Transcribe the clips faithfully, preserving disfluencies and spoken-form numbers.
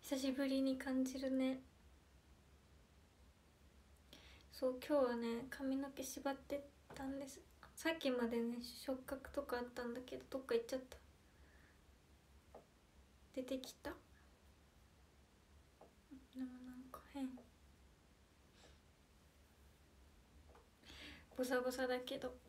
久しぶりに感じるね。そう今日はね髪の毛縛ってたんです。さっきまでね触覚とかあったんだけどどっか行っちゃった。出てきた。でもなんか変、ボサボサだけど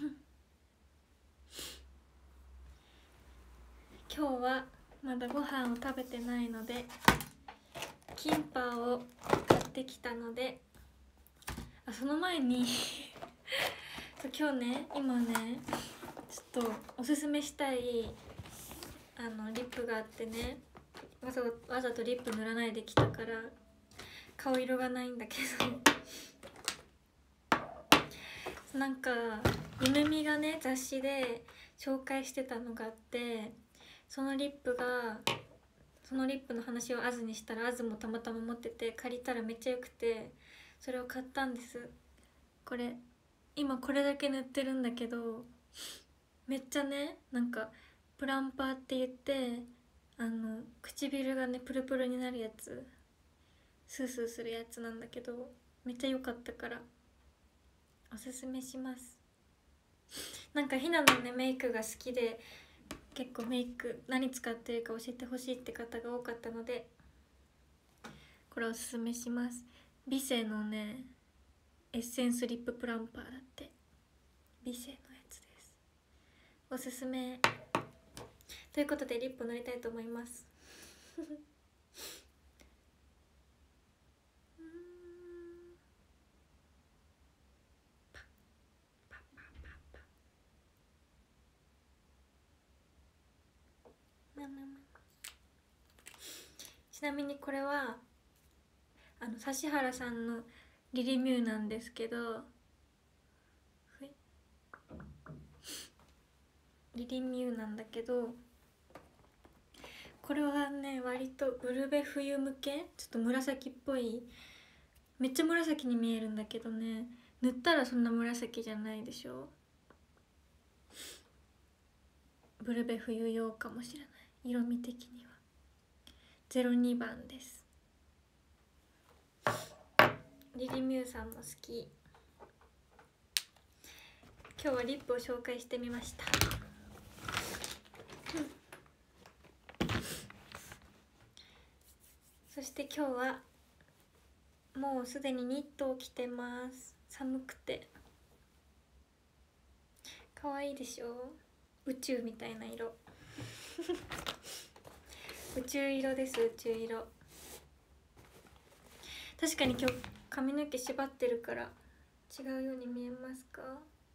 今日はまだご飯を食べてないのでキンパを買ってきたので、あその前に今日ね今ねちょっとおすすめしたいあのリップがあってね、わざわざとリップ塗らないできたから顔色がないんだけどなんかゆめみがね雑誌で紹介してたのがあって、そのリップがそのリップの話をアズにしたらアズもたまたま持ってて借りたらめっちゃよくてそれを買ったんです。これ今これだけ塗ってるんだけどめっちゃねなんかプランパーって言ってあの唇がねプルプルになるやつ、スースーするやつなんだけどめっちゃ良かったからおすすめします。なんかひなのねメイクが好きで結構メイク何使ってるか教えてほしいって方が多かったのでこれおすすめします。ビセのねエッセンスリッププランパーだって、ビセのやつです。おすすめということでリップ塗りたいと思いますちなみにこれはあの指原さんのリリミューなんですけど、リリミューなんだけどこれはね割とブルベ冬向け、ちょっと紫っぽい、めっちゃ紫に見えるんだけどね塗ったらそんな紫じゃないでしょ。ブルベ冬用かもしれない、色味的にはゼロにばんです。リリミューさんも好き。今日はリップを紹介してみました。そして今日はもうすでにニットを着てます。寒くて可愛いでしょ、宇宙みたいな色宇宙色です、宇宙色。確かに今日髪の毛縛ってるから違うように見えますか。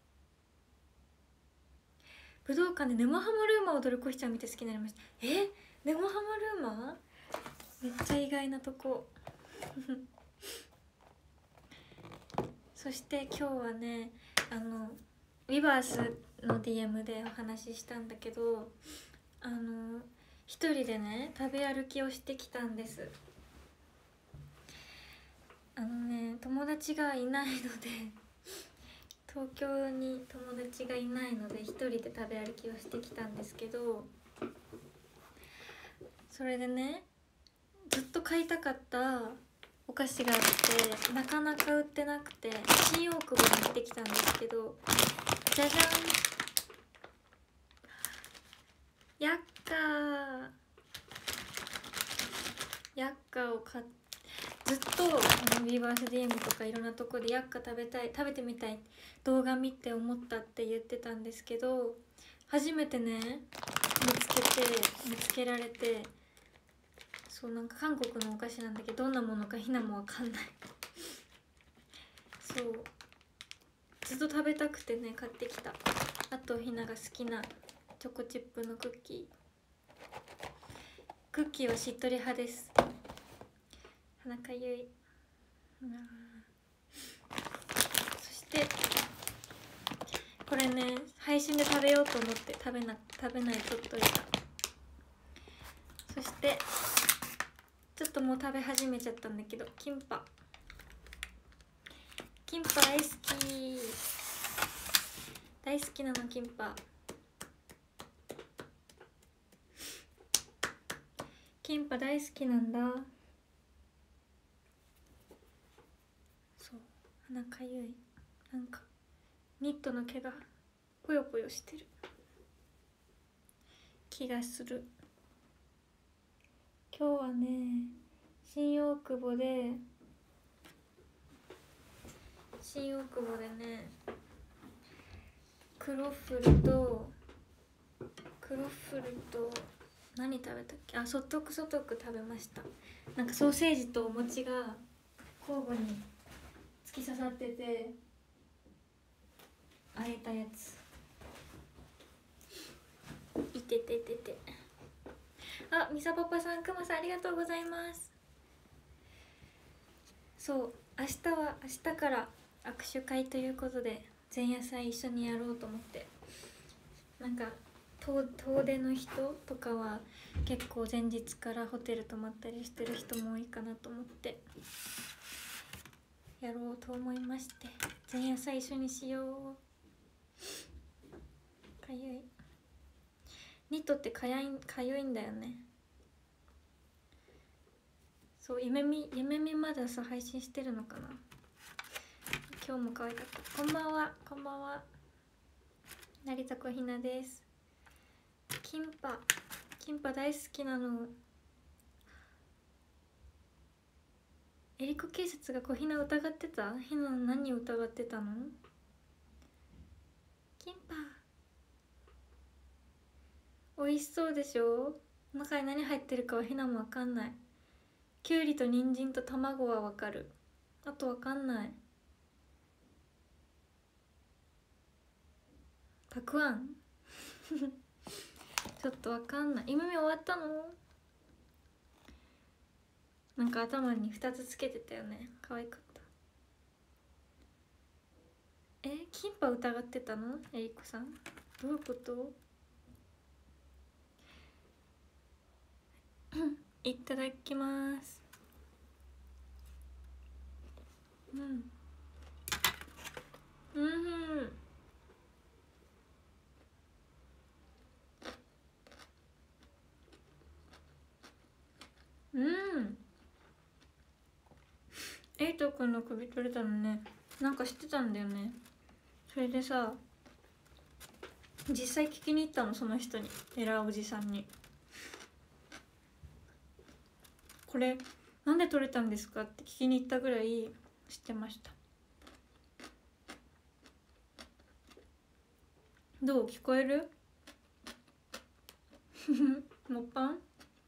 武道館でネモハモルーマを踊るコヒちゃん見て好きになりました。えネモハモルーマめっちゃ意外なとこそして今日はねあのウィバースの ディーエム でお話ししたんだけど、あの一人でね食べ歩きをしてきたんです。あのね友達がいないので東京に友達がいないので一人で食べ歩きをしてきたんですけど、それでねずっと買いたかったお菓子があってなかなか売ってなくて新大久保に行ってきたんですけど、じゃじゃん、ヤッカーヤッカーを買って、ずっとあのビーバース ディーエム とかいろんなとこでヤッカ食べたい食べてみたい動画見て思ったって言ってたんですけど、初めてね見つけて見つけられて、そうなんか韓国のお菓子なんだけどどんなものかひなもわかんないそうずっと食べたくてね買ってきた。あとひなが好きなチョコチップのクッキー、クッキーはしっとり派です。鼻かゆい。そしてこれね配信で食べようと思って食べな食べないとっといた。そしてちょっともう食べ始めちゃったんだけど、キンパキンパ大好き大好きなのキンパ。 キンパ大好きなんだ。そう、鼻かゆい。なんかニットの毛がぽよぽよしてる気がする。今日はね、新大久保で新大久保でね、クロッフルとクロッフルと何食べたっけ、あ、ソトクソトク食べました。なんかソーセージとお餅が交互に突き刺さってて、あえたやつ。いてててて。あ、みさパパさん、くまさんありがとうございます。そう、明日は明日から握手会ということで前夜祭一緒にやろうと思って。なんか遠出の人とかは結構前日からホテル泊まったりしてる人も多いかなと思ってやろうと思いまして、前夜祭一緒にしよう。かゆい。ニットってかやいかゆいんだよね。そう、夢見夢見まださ配信してるのかな。今日も可愛かった。こんばんは、こんばんは。成田小ひなです。キンパキンパ大好きなの。エリコ警察が小ひな疑ってた。ひなの何を疑ってたの。キンパ美味しそうでしょ。中に何入ってるかはひなもわかんない。きゅうりと人参と卵はわかる。あとわかんない。たくあんちょっとわかんない。今目終わったの。なんか頭にふたつつけてたよね。可愛かった。え、キンパ疑ってたのえりこさん。どういうこといただきます。うんうんうんエイトくんの首取れたのね。なんか知ってたんだよね。それでさ、実際聞きに行ったの、その人に、エラーおじさんに。これなんで取れたんですかって聞きに行ったぐらい知ってました。どう聞こえるもっぱん。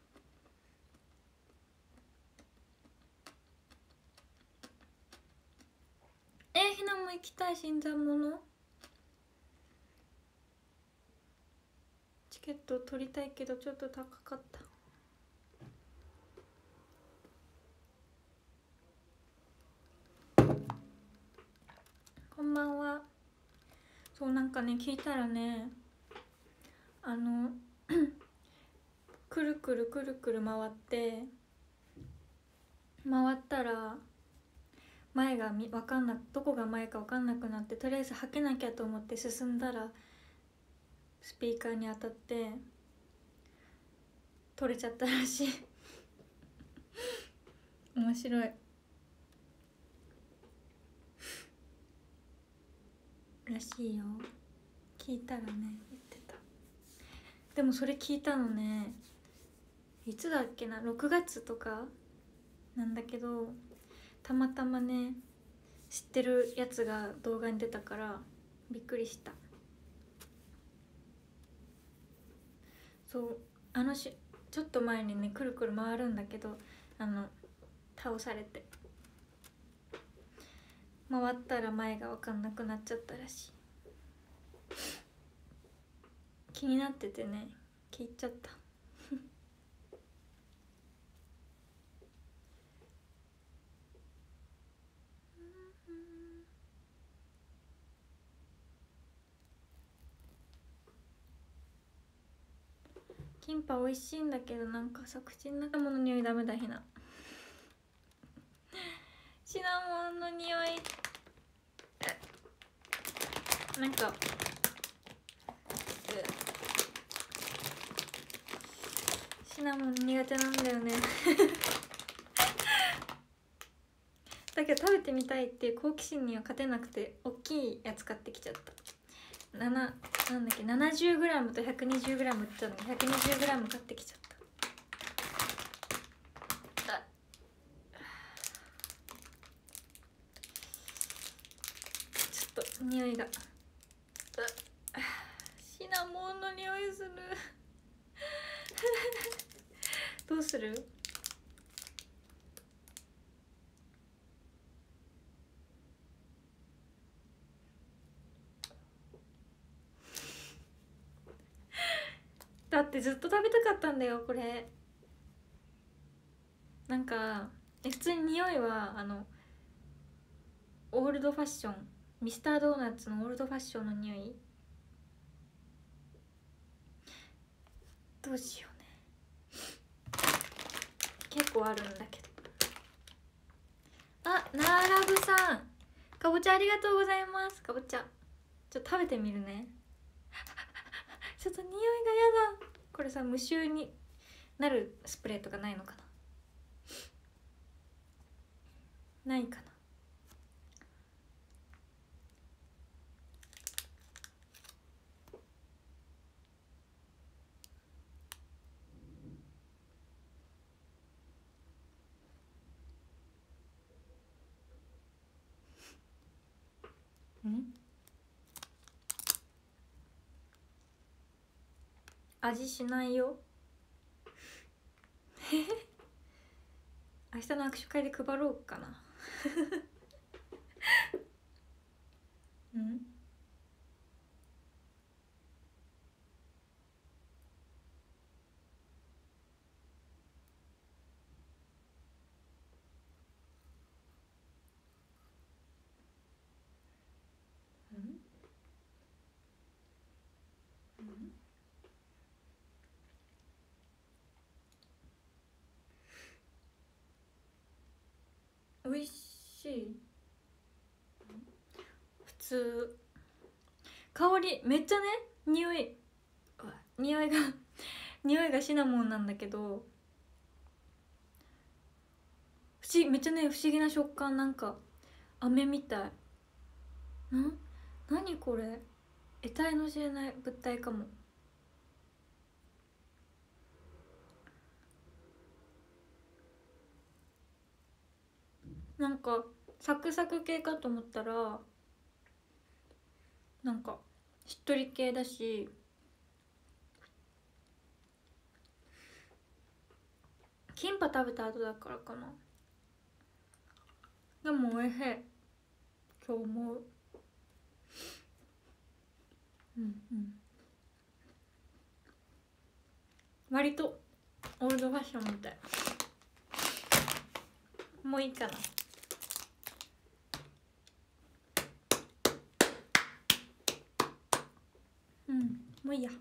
えー、ひなも行きたい。新参者チケット取りたいけどちょっと高かった。こんばんは。そう、なんかね聞いたらね、あのくるくるくるくる回って回ったら前がみ分かんなどこが前か分かんなくなって、とりあえずはけなきゃと思って進んだらスピーカーに当たって取れちゃったらしい面白いらしいよ。聞いたらね言ってた。でもそれ聞いたのね、いつだっけな、ろくがつとかなんだけど、たまたまね知ってるやつが動画に出たからびっくりした。そう、あのしちょっと前にねくるくる回るんだけど、あの倒されて回ったら前が分かんなくなっちゃったらしい。気になっててね聞いちゃったキンパ美味しいんだけど、なんかさ口の中もの匂いダメだ。ひなシナモンの匂いなんかシシナモン苦手なんだよねだけど食べてみたいっていう好奇心には勝てなくて大きいやつ買ってきちゃった。なななんだっけ ななじゅうグラム と ひゃくにじゅうグラム って言ったのに ひゃくにじゅうグラム 買ってきちゃった。あちょっと匂いがシナモンの匂いするどうする？だってずっと食べたかったんだよこれ。なんかえ普通に匂いはあのオールドファッションミスタードーナツのオールドファッションの匂い。どうしようね結構あるんだけど。あ、ナーラブさんかぼちゃありがとうございます。かぼちゃちょっと食べてみるねちょっと匂いがやだ。これさ無臭になるスプレーとかないのかな。ないかな。ん味しないよ明日の握手会で配ろうかなうん美味しい。普通香りめっちゃね匂い匂いが匂いがシナモンなんだけど不思議めっちゃね不思議な食感。なんか飴みたいな。何これ得体の知れない物体かも。なんかサクサク系かと思ったらなんかしっとり系だしキンパ食べた後だからかな。でもおいしい今日思う。うんうん割とオールドファッションみたい。もういいかな。うんもういいや。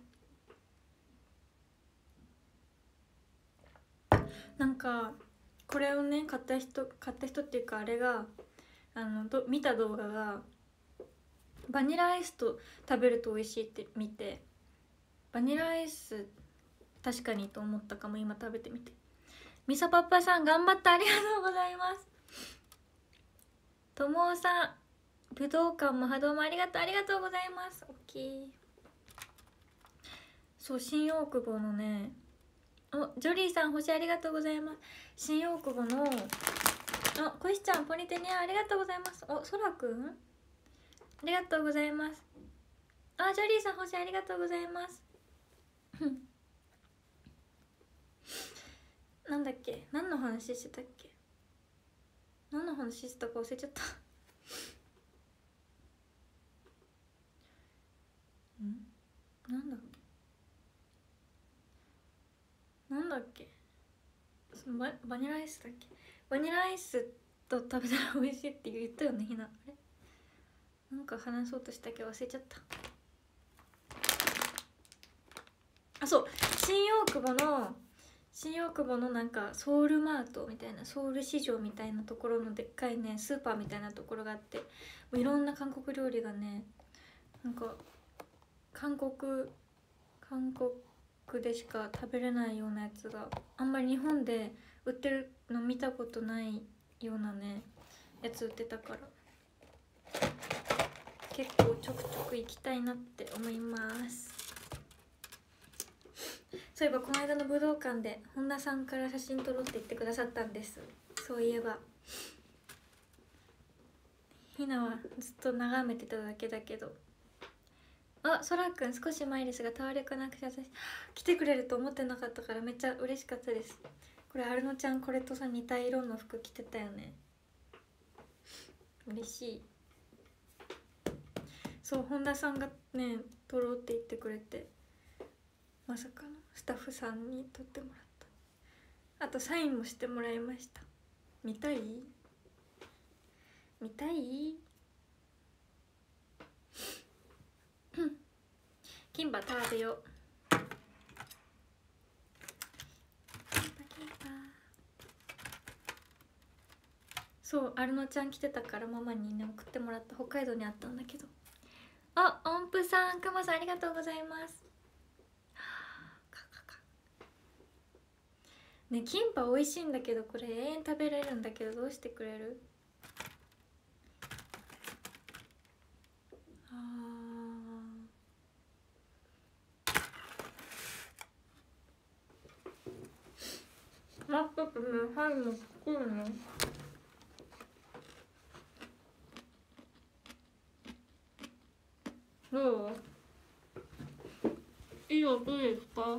なんかこれをね買った人買った人っていうかあれがあのど見た動画がバニラアイスと食べると美味しいって見てバニラアイス確かにと思ったかも。今食べてみて。みさパパさん頑張ってありがとうございます。ともおさん武道館も波動もありがとうありがとうございます。大きい。そう新大久保のねおジョリーさん星ありがとうございます。新大久保のあこしちゃんポニテニアありがとうございます。おそらくんありがとうございます。あジョリーさん星ありがとうございますなんだっけ何の話してたっけ何の話してたか忘れちゃったんなんだっけなんだっけそのババニラアイスだっけ。バニラアイスと食べたら美味しいって言ったよねひな。あれなんか話そうとしたけど忘れちゃった。あそう新大久保の新大久保のなんかソウルマートみたいなソウル市場みたいなところのでっかいねスーパーみたいなところがあってもういろんな韓国料理がねなんか韓国韓国クでしか食べれないようなやつがあんまり日本で売ってるの見たことないようなねやつ売ってたから、結構ちょくちょく行きたいなって思います。そういえばこの間の武道館で本田さんから写真撮ろうって言ってくださったんです。そういえばひなはずっと眺めてただけだけど。あ、そらくん少し前ですがタワレコなくて私来てくれると思ってなかったからめっちゃ嬉しかったです。これアルノちゃんこれとさ似た色の服着てたよね。嬉しい。そう本田さんがね撮ろうって言ってくれて、まさかのスタッフさんに撮ってもらった。あとサインもしてもらいました。見たい見たいキンパ食べよう。キンパキンパ。そうアルノちゃん来てたからママにね送ってもらった。北海道にあったんだけど。あ、音符さん、くまさんありがとうございます。ね、キンパ美味しいんだけどこれ永遠食べれるんだけどどうしてくれる？あー、待っててね、はいも作るね。どう？いい音ですか？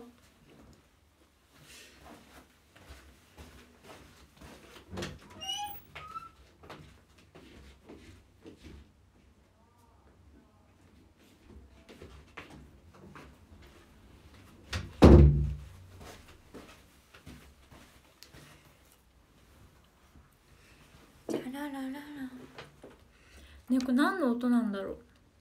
じゃらららら。ね、これ何の音なんだろう。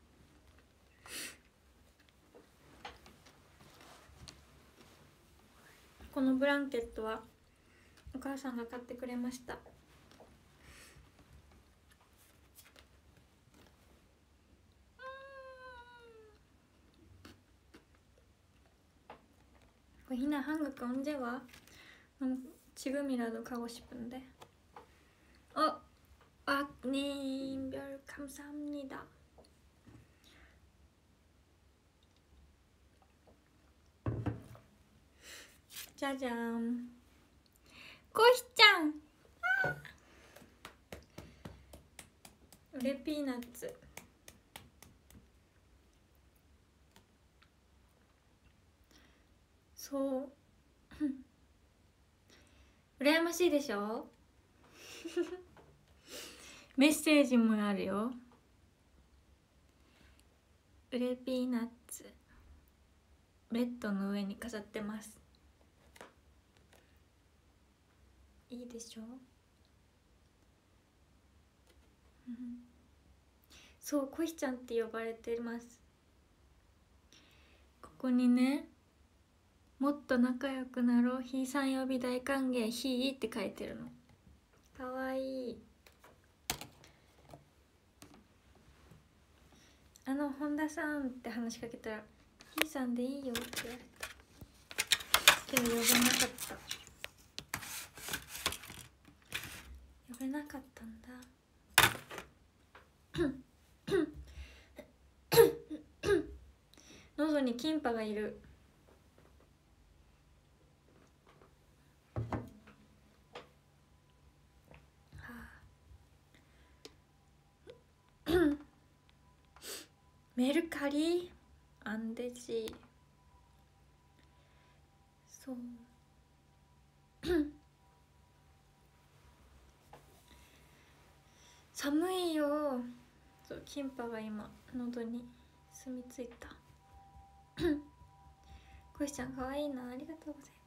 このブランケットはお母さんが買ってくれました。Hina 한국 언제 와? 지금이라도 가고 싶은데. 어, 악님 별 감사합니다. 짜잔. 꼬시짱. 우리 피넛츠. 소. 羨ましいでしょメッセージもあるよ。ウレピーナッツベッドの上に飾ってます。いいでしょ、うん、そうコヒちゃんって呼ばれてます。ここにね、もっと仲良くなろう、ひーさん呼び大歓迎、ひーって書いてるの。かわいい。あの本田さんって話しかけたらひーさんでいいよって言われたけど呼べなかった。呼べなかったんだ喉にキンパがいる。メルカリアンデジ。そう寒いよ。そうキンパが今喉に住み着いたコシちゃんかわいいな、ありがとうござい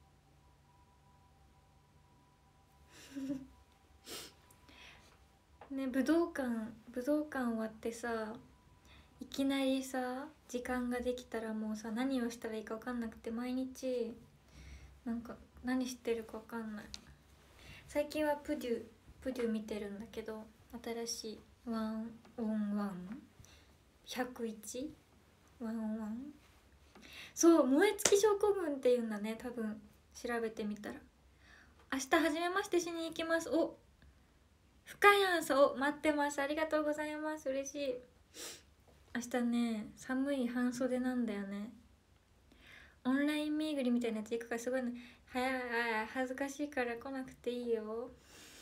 ますね。武道館武道館終わってさ、いきなりさ時間ができたらもうさ何をしたらいいか分かんなくて、毎日なんか何してるか分かんない。最近はプデュプデュ見てるんだけど、新しいワンオンワンひゃくいちワンオンワンそう燃え尽き症候群っていうんだね、多分調べてみたら。明日初めましてしに行きます。お深谷さん、お待ってます、ありがとうございます、嬉しい。明日ね寒い半袖なんだよね。オンライン巡りみたいなやつ行くからすごいね。早い、恥ずかしいから来なくていいよ。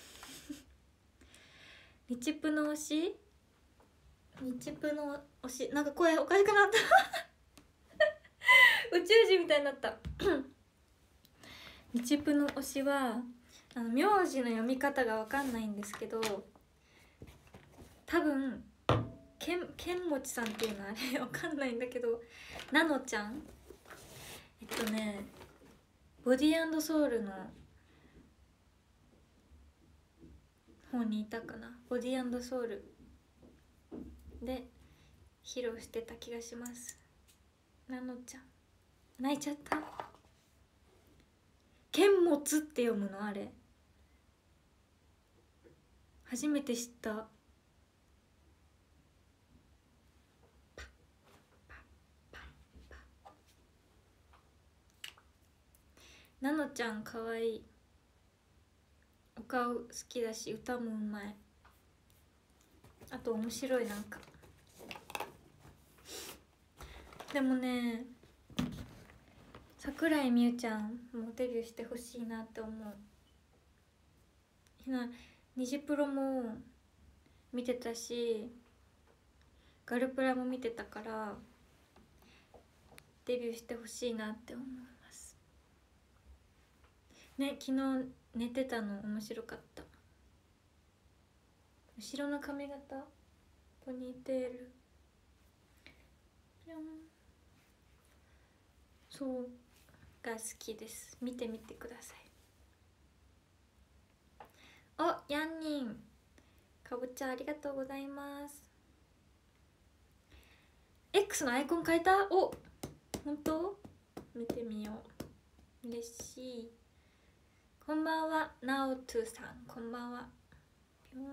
日プの推し日プの推し、なんか声おかしくなった宇宙人みたいになった日プの推しはあの名字の読み方が分かんないんですけど、多分けんけんもちさんっていうのあれ分かんないんだけど、なのちゃん、えっとねボディーソウルの方にいたかな。ボディーソウルで披露してた気がします。なのちゃん泣いちゃった。剣持つって読むのあれ、初めて知った。なのちゃんかわいい、お顔好きだし歌もうまい、あと面白い。なんかでもね桜井美羽ちゃんもデビューしてほしいなって思う。ひなニジプロも見てたしガルプラも見てたからデビューしてほしいなって思いますね。昨日寝てたの面白かった。後ろの髪型ポニーテールぴょん、そうが好きです。見てみてください。おヤンニンかぼちゃありがとうございます。 X のアイコン変えた。お本当見てみよう、嬉しい。こんばんはナオトゥさん、こんばんは。ぴょん、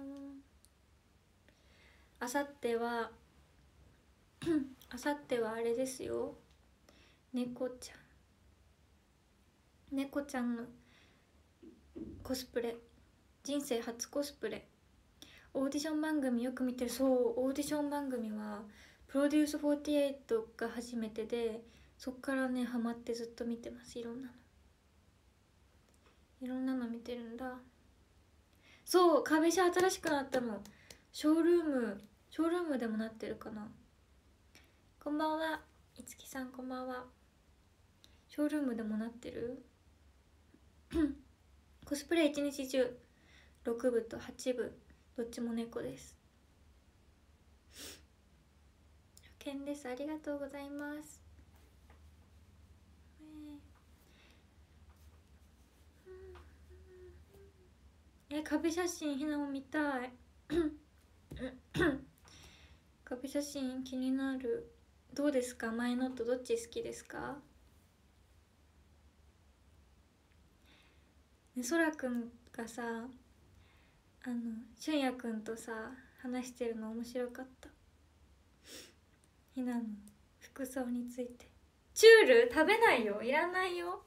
あさってはあさってはあれですよ、猫ちゃん猫ちゃんのコスプレ、人生初コスプレ。オーディション番組よく見てる。そうオーディション番組はプロデュースフォーティエイトが初めてで、そっからねハマってずっと見てます。いろんなのいろんなの見てるんだ。そう壁紙新しくなったの。ショールームショールームでもなってるかな。こんばんはいつきさん、こんばんは。ショールームでもなってるコスプレ一日中ろく部とはち部どっちも猫です。けんです、ありがとうございます。え壁写真ひなも見たい壁写真気になる。どうですか、前のとどっち好きですか。ね、そらくんがさあのしゅんやくんとさ話してるの面白かった。ひなの服装について。チュール食べないよ、いらないよ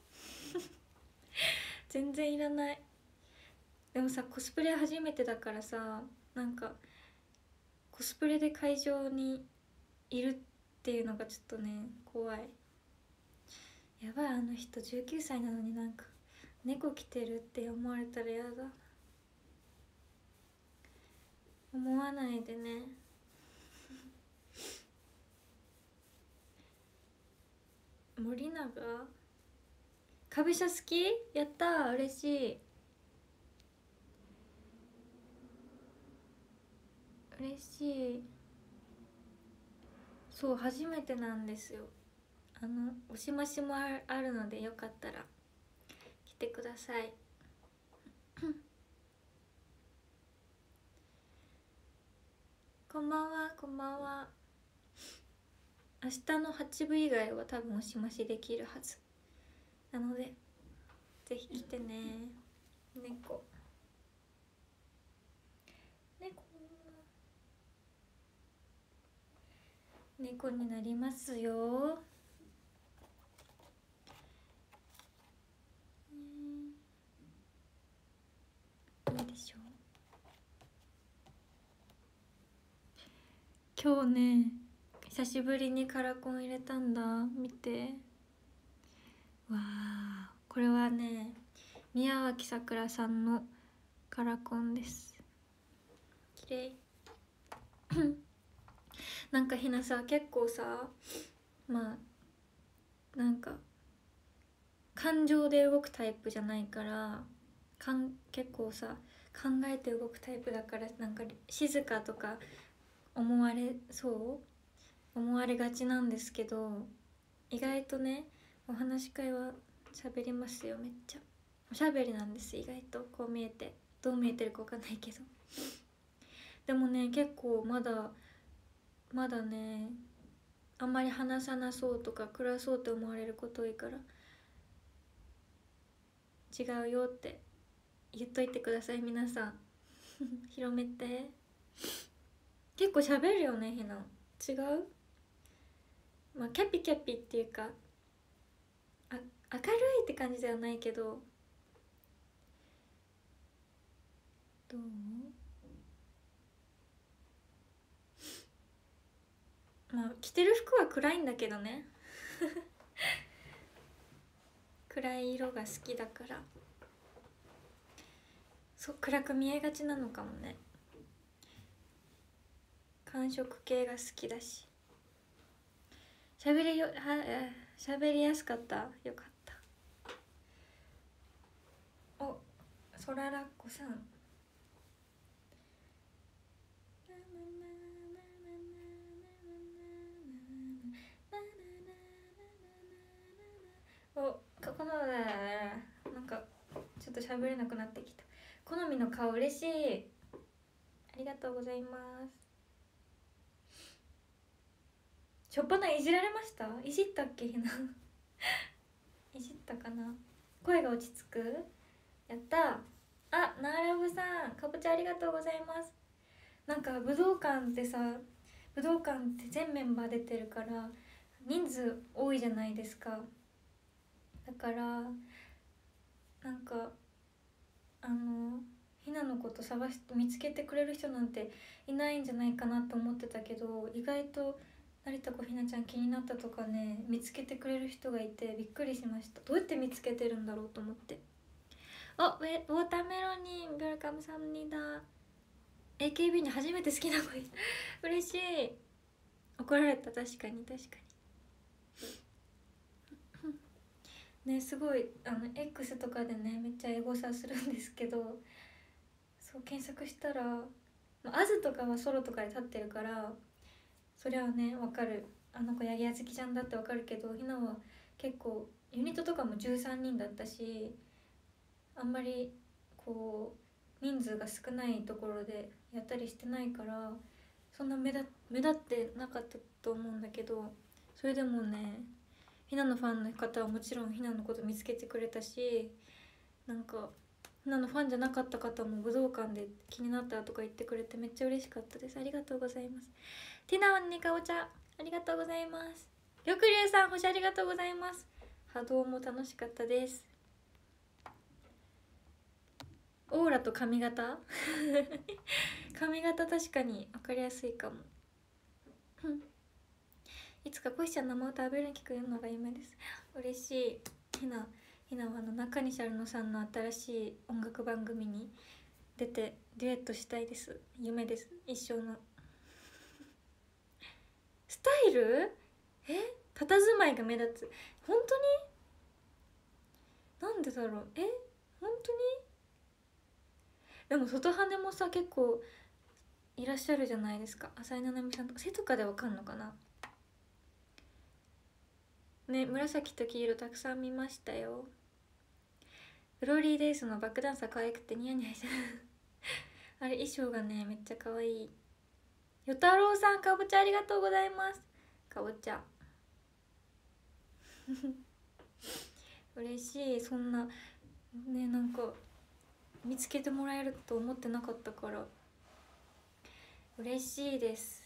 全然いらない。でもさコスプレ初めてだからさ、なんかコスプレで会場にいるっていうのがちょっとね怖い。やばい、あの人じゅうきゅうさいなのになんか猫着てるって思われたらやだ。思わないでね森永壁車好き。やったー、嬉しい嬉しい。そう初めてなんですよ。あのおしましもあるのでよかったら来てくださいこんばんは、こんばんは。明日のはち部以外は多分おしましできるはずなのでぜひ来てね。猫猫猫になりますよ。 今日ね久しぶりにカラコン入れたんだ。見て、わあ、これはね宮脇さくらさんのカラコンです。綺麗なんかひなさ、結構さ、まあなんか感情で動くタイプじゃないからかん結構さ考えて動くタイプだから、なんか静かとか思われそう思われがちなんですけど、意外とねお話し会は喋りますよ。めっちゃおしゃべりなんです意外と。こう見えて、どう見えてるかわかんないけどでもね結構まだまだねあんまり話さなそうとか暗そうって思われること多いから、違うよって言っといてください皆さん広めて。結構喋るよねひな。違う？まあキャピキャピっていうか、あ明るいって感じではないけど、どう？まあ着てる服は暗いんだけどね暗い色が好きだから、そう暗く見えがちなのかもね。寒色系が好きだし、喋りよは喋りやすかった。よかった。お、そららっこさん、お、このなんかちょっと喋れなくなってきた。好みの顔嬉しい、ありがとうございます。しょっぱないじられました？いじったっけひないじったかな。声が落ち着く。やった。あ、ナーラブさん、かぼちゃありがとうございます。なんか武道館ってさ、武道館って全メンバー出てるから人数多いじゃないですか。だからなんかあのひなのこと探して見つけてくれる人なんていないんじゃないかなと思ってたけど、意外と成田子ひなちゃん気になったとかね、見つけてくれる人がいてびっくりしました。どうやって見つけてるんだろうと思って。あ、ウェウォーターメロニン、ベルカムサムニダ。 エーケービー に初めて好きな子いた嬉しい。怒られた。確かに確かにね。すごいあの X とかでねめっちゃエゴサするんですけど、そう検索したらアズとかはソロとかで立ってるからそれはね分かる、あの子八木あずきちゃんだって分かるけど、ひなは結構ユニットとかもじゅうさんにんだったし、あんまりこう人数が少ないところでやったりしてないからそんな目立目立ってなかったと思うんだけど、それでもねひなのファンの方はもちろんひなのこと見つけてくれたし、なんかひなのファンじゃなかった方も武道館で気になったとか言ってくれてめっちゃ嬉しかったです。ありがとうございます。ティナオンにかぼちゃありがとうございます。りょくりゅうさん星ありがとうございます。波動も楽しかったです。オーラと髪型髪型確かに分かりやすいかもいつかコシちゃんの生歌アベルに聞くのが夢です。嬉しい。ひなひなはあの中西アルノさんの新しい音楽番組に出てデュエットしたいです。夢です、一生の。スタイル、え、佇まいが目立つ。本当になんでだろう。え、本当に。でも外羽もさ結構いらっしゃるじゃないですか。浅井七海さんとか背とかでわかんのかなね。紫と黄色たくさん見ましたよ。フローリーデイスのバックダンサー可愛くてニヤニヤしてるあれ衣装がねめっちゃ可愛い。よたろうさんかぼちゃありがとうございます。かぼちゃ嬉しい。そんなねなんか見つけてもらえると思ってなかったから嬉しいです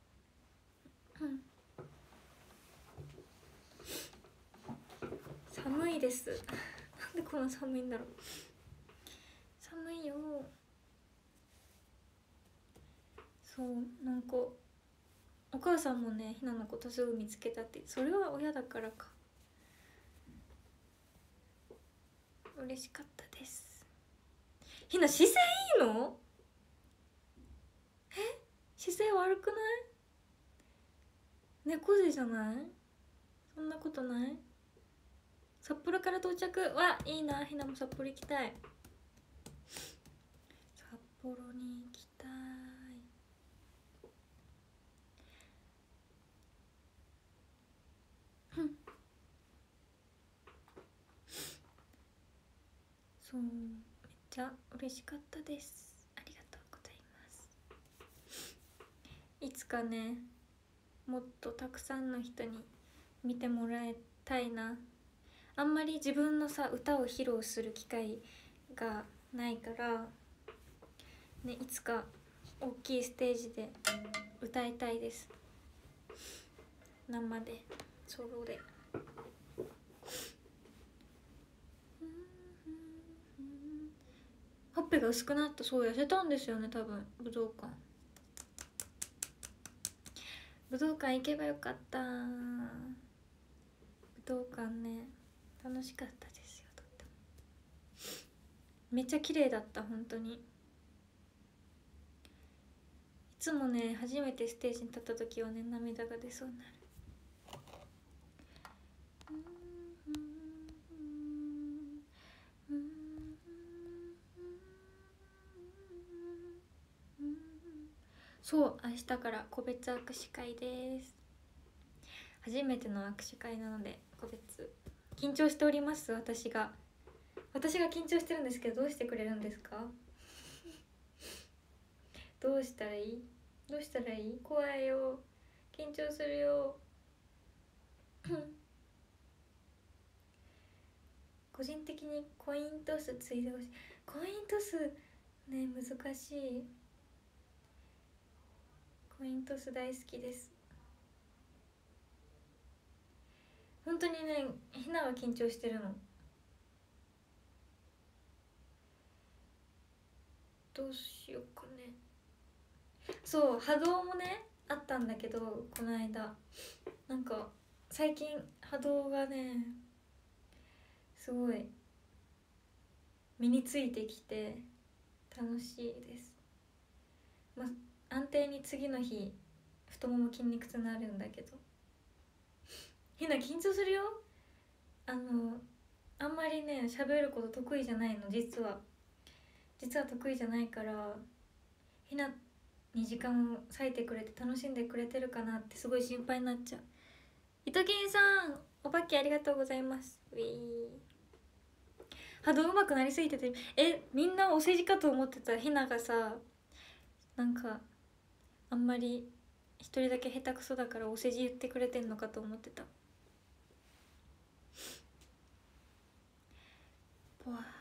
寒いですなんでこんな寒いんだろう。寒いよ。そうなんかお母さんもねひなのことすぐ見つけたって。それは親だからか。嬉しかったです。ひな姿勢いいの？え、姿勢悪くない？猫背じゃない？そんなことない？札幌から到着はいいな。ひなも札幌行きたい。札幌に行きたい。そう、めっちゃ嬉しかったです。ありがとうございます。いつかねもっとたくさんの人に見てもらいたいな。あんまり自分のさ歌を披露する機会がないからね、いつか大きいステージで歌いたいです。生でソロで。ほっぺが薄くなった。そう、痩せたんですよね多分。武道館武道館行けばよかった。武道館ね楽しかったですよ。とってもめっちゃ綺麗だった。本当にいつもね初めてステージに立った時はね涙が出そうになる。そう明日から個別握手会です。初めての握手会なので個別緊張しております。私が私が緊張してるんですけど、どうしてくれるんですか？どうしたらいい？どうしたらいい？怖いよ、緊張するよ個人的にコイントスついでほしい。コイントスね難しい。コイントス大好きです。本当にねひなは緊張してるの。どうしようかね。そう波動もねあったんだけど、この間なんか最近波動がねすごい身についてきて楽しいです。まあ安定に次の日太もも筋肉痛になるんだけど、ひな緊張するよ。あのあんまりね喋ること得意じゃないの。実は実は得意じゃないから、ひなに時間を割いてくれて楽しんでくれてるかなってすごい心配になっちゃう。いときんさんお化けありがとうございます。ウィー波動うまくなりすぎてて、えみんなお世辞かと思ってた。ひながさなんかあんまり一人だけ下手くそだからお世辞言ってくれてんのかと思ってた。ポワー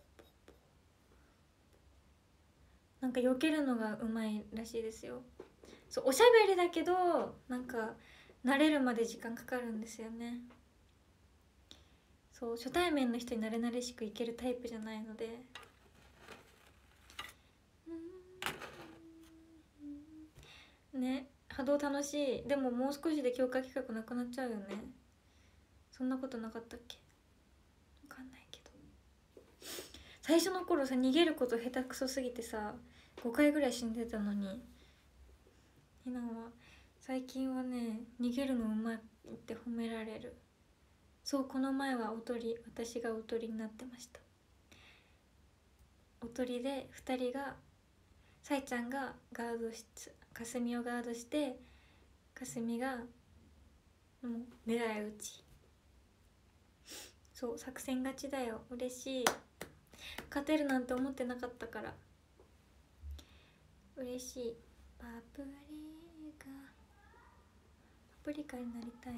なんか避けるのがうまいらしいですよ。そうおしゃべりだけどなんか慣れるまで時間かかるんですよね。そう初対面の人に慣れ慣れしくいけるタイプじゃないので。ね波動楽しい。でももう少しで強化企画なくなっちゃうよね。そんなことなかったっけ？分かんないけど最初の頃さ逃げること下手くそすぎてさごかいぐらい死んでたのに、ひなは最近はね逃げるのうまいって褒められる。そうこの前はおとり私がおとりになってました。おとりでふたりがさいちゃんがガードしかすみをガードしてかすみがもう狙い撃ち。そう作戦勝ちだよ。嬉しい。勝てるなんて思ってなかったから嬉しい。パプリカパプリカになりたい。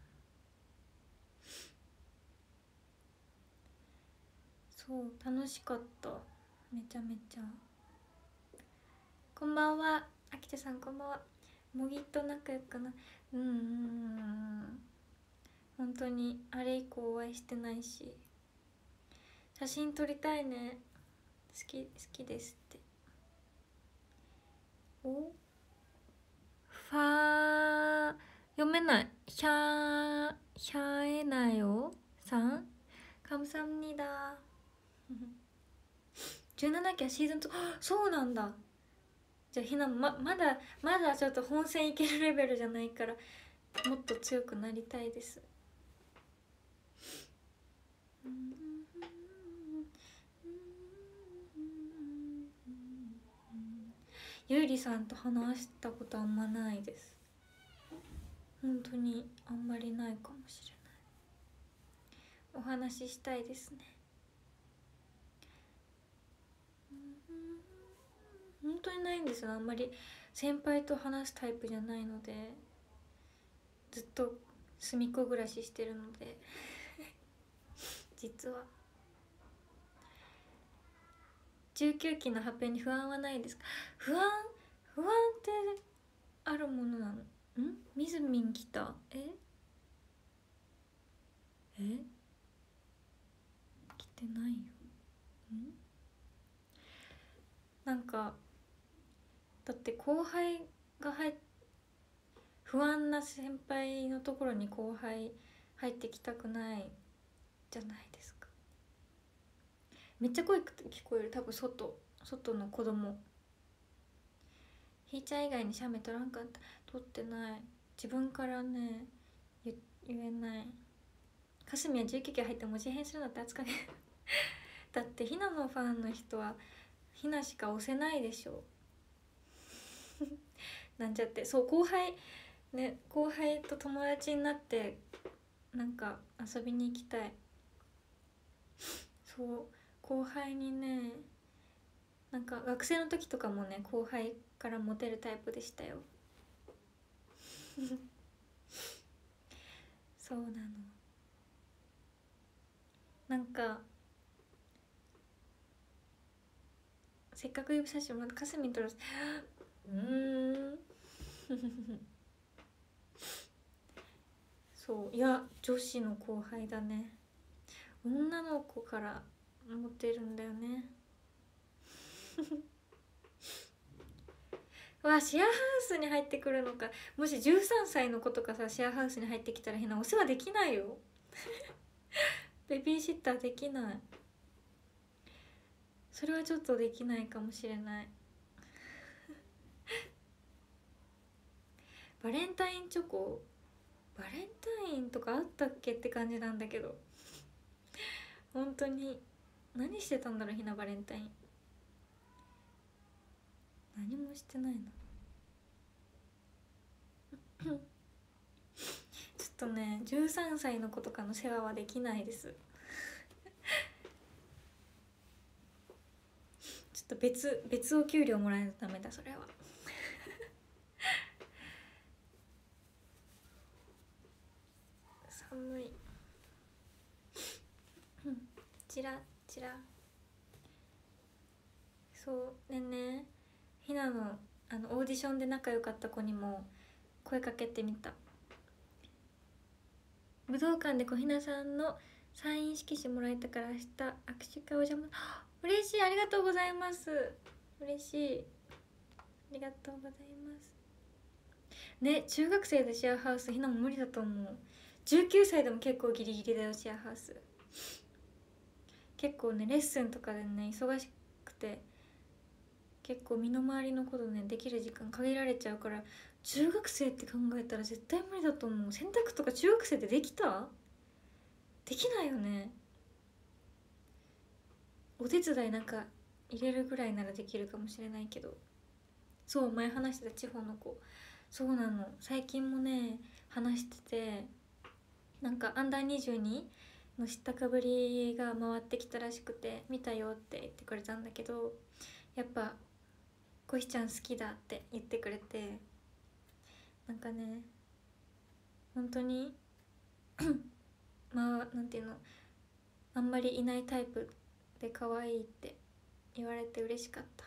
そう楽しかった。めちゃめちゃ。こんばんはあきちゃさん、こんばんは。もぎと仲良くなうんうんうん本当にあれ以降お会いしてないし、写真撮りたいね。好き好きですって。おフファ読めない。ヒャヒャエナヨさんカムサムニダじゅうななきゃシーズンツーそうなんだ。じゃあひなも ま, まだまだちょっと本戦いけるレベルじゃないからもっと強くなりたいです。ゆうりさんと話したことあんまないです。本当にあんまりないかもしれない。お話ししたいですね。本当にないんですよ。あんまり先輩と話すタイプじゃないので、ずっと隅っこ暮らししてるので実はじゅうきゅうきの発表に不安はないですか？不安不安ってあるものなの？ん？みずみん来た。ええ来てないよ。んなんかだって後輩が入っ不安な先輩のところに後輩入ってきたくないじゃないですか。めっちゃ声聞こえる。多分外外の子供。ひーちゃん以外に写メ撮らんかった。撮ってない。自分からね言えない。かすみはじゅうきゅうき入って文字変するのって熱かけだってひなのファンの人はひなしか押せないでしょなんちゃって。そう後輩ね、後輩と友達になってなんか遊びに行きたい。そう後輩にね、なんか学生の時とかもね後輩からモテるタイプでしたよそうなの。なんかせっかく指差してもらってかすみんとらうーんそういや女子の後輩だね。女の子からモテるんだよねわシェアハウスに入ってくるのか。もしじゅうさんさいの子とかさシェアハウスに入ってきたら変なお世話できないよベビーシッターできない。それはちょっとできないかもしれないバレンタインチョコバレンタインとかあったっけって感じなんだけど本当に何してたんだろうひな。バレンタイン何もしてないのちょっとねじゅうさんさいの子とかの世話はできないですちょっと別別お給料もらえないとダメだそれは寒いチラチラ。そうでねひなのあのオーディションで仲良かった子にも声かけてみた。武道館で小ひなさんのサイン色紙もらえたから明日握手会お邪魔。嬉しい。ありがとうございます。嬉しい。ありがとうございますね。中学生でシェアハウスひなも無理だと思う。じゅうきゅうさいでも結構ギリギリだよシェアハウス。結構ねレッスンとかでね忙しくて結構身の回りのことねできる時間限られちゃうから、中学生って考えたら絶対無理だと思う。洗濯とか中学生でできた？できないよね。お手伝いなんか入れるぐらいならできるかもしれないけど。そう前話してた地方の子、そうなの。最近もね話してて、なんかアンダーにじゅうにの知ったかぶりが回ってきたらしくて見たよって言ってくれたんだけど、やっぱこひちゃん好きだって言ってくれて、なんかね本当にまあなんていうの、あんまりいないタイプで可愛いって言われて嬉しかった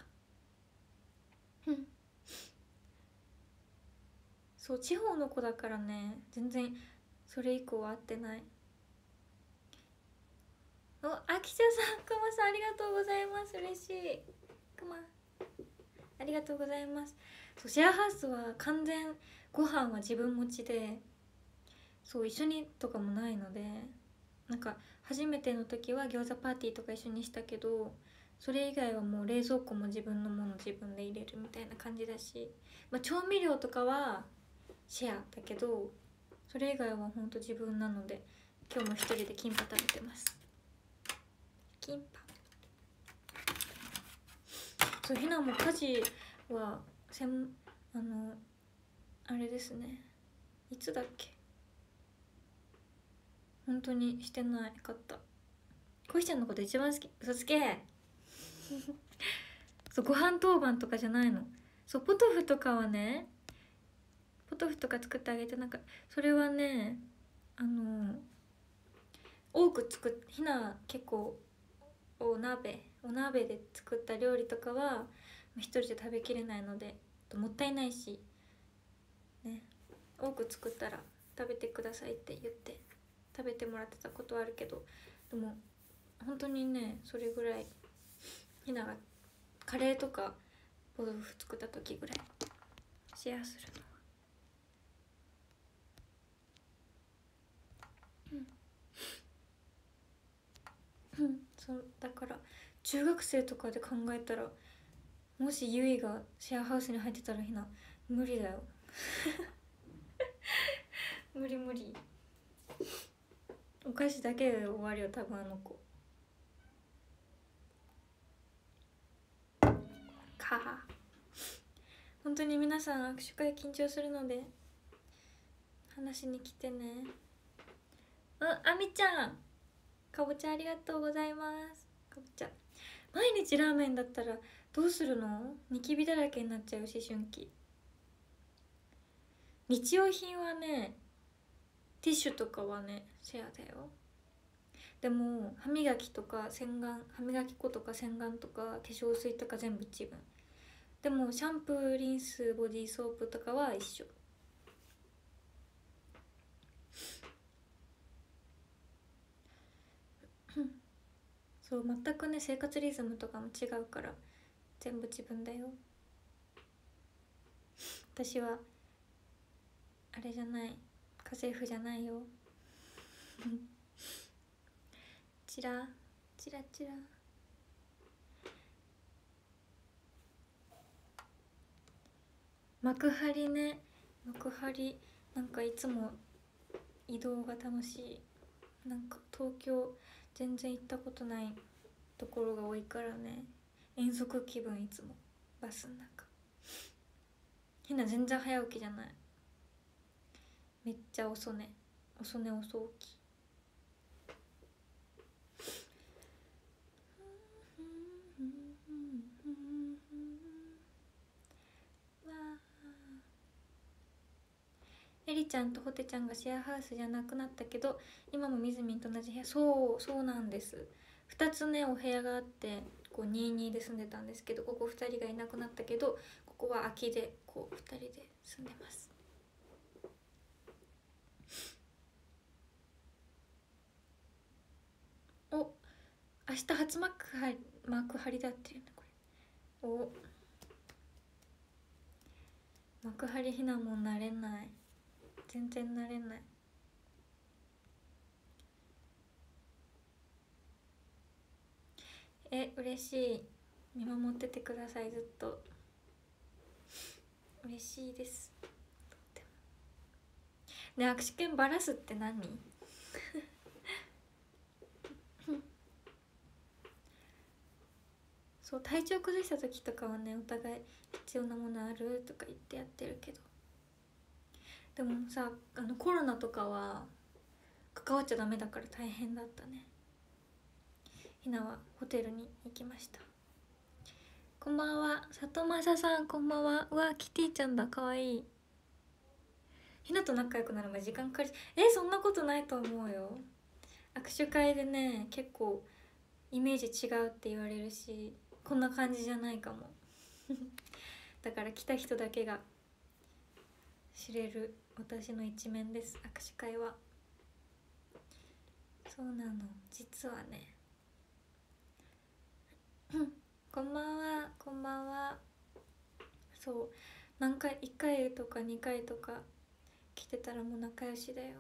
そう地方の子だからね全然それ以降は会ってない。お、あきちゃさん、くまさんありがとうございます。嬉しい。くまありがとうございます。そうシェアハウスは完全ご飯は自分持ちで、そう一緒にとかもないので、なんか初めての時は餃子パーティーとか一緒にしたけど、それ以外はもう冷蔵庫も自分のもの自分で入れるみたいな感じだし、まあ、調味料とかはシェアだけど、それ以外はほんと自分なので、今日も一人でキンパ食べてます。キンパそう、ひなも家事はせんあのあれですね、いつだっけ、本当にしてないかった。こいちゃんのこと一番好き。嘘つけそう、ご飯当番とかじゃないの。そう、ポトフとかはね、ポトフとか作ってあげて、なんかそれはね、あの多く作っひな結構お鍋お鍋で作った料理とかは一人で食べきれないので、もったいないしね、多く作ったら食べてくださいって言って食べてもらってたことはあるけど、でも本当にね、それぐらいひながカレーとかポトフ作った時ぐらいシェアするのは、うん、そうだから中学生とかで考えたら、もしゆいがシェアハウスに入ってたらひな無理だよ無理無理、お菓子だけで終わりよ多分あの子。かは本当に皆さん握手会緊張するので話に来てね。うん、あみちゃん、かぼちゃありがとうございます。かぼちゃ毎日ラーメンだったらどうするの？ニキビだらけになっちゃう思春期。日用品はね、ティッシュとかはねシェアだよ。でも歯磨きとか洗顔、歯磨き粉とか洗顔とか化粧水とか全部自分でも、シャンプー、リンス、ボディーソープとかは一緒。そう、全くね生活リズムとかも違うから全部自分だよ。私はあれじゃない、家政婦じゃないよチラチラチラ。幕張ね、幕張なんかいつも移動が楽しい。なんか東京全然行ったことないところが多いからね、遠足気分。いつもバスの中。ひな全然早起きじゃない、めっちゃ遅寝遅寝遅起き。エリちゃんとホテちゃんがシェアハウスじゃなくなったけど今もみずみんと同じ部屋。そうそうなんです。ふたつねお部屋があって、こうにたいにで住んでたんですけど、ここふたりがいなくなったけど、ここは空きでこうふたりで住んでます。お、明日初マックはマーク張りだっていうのこれ。お、幕張ひなも慣れない、全然慣れない。え、嬉しい。見守っててください、ずっと。嬉しいです。ね、握手券バラすって何？そう、体調崩した時とかはね、お互い必要なものあるとか言ってやってるけど、でもさ、あのコロナとかは関わっちゃダメだから大変だったね。ひなはホテルに行きました。こんばんは、里正さん、こんばんは。うわ、キティちゃんだ、かわいい。ひなと仲良くなるまで時間かかり、え、そんなことないと思うよ。握手会でね、結構イメージ違うって言われるし、こんな感じじゃないかもだから来た人だけが知れる私の一面です、握手会は。そうなの、実はねこんばんは、こんばんは。 そう何回いっかいとかにかいとか来てたらもう仲良しだよ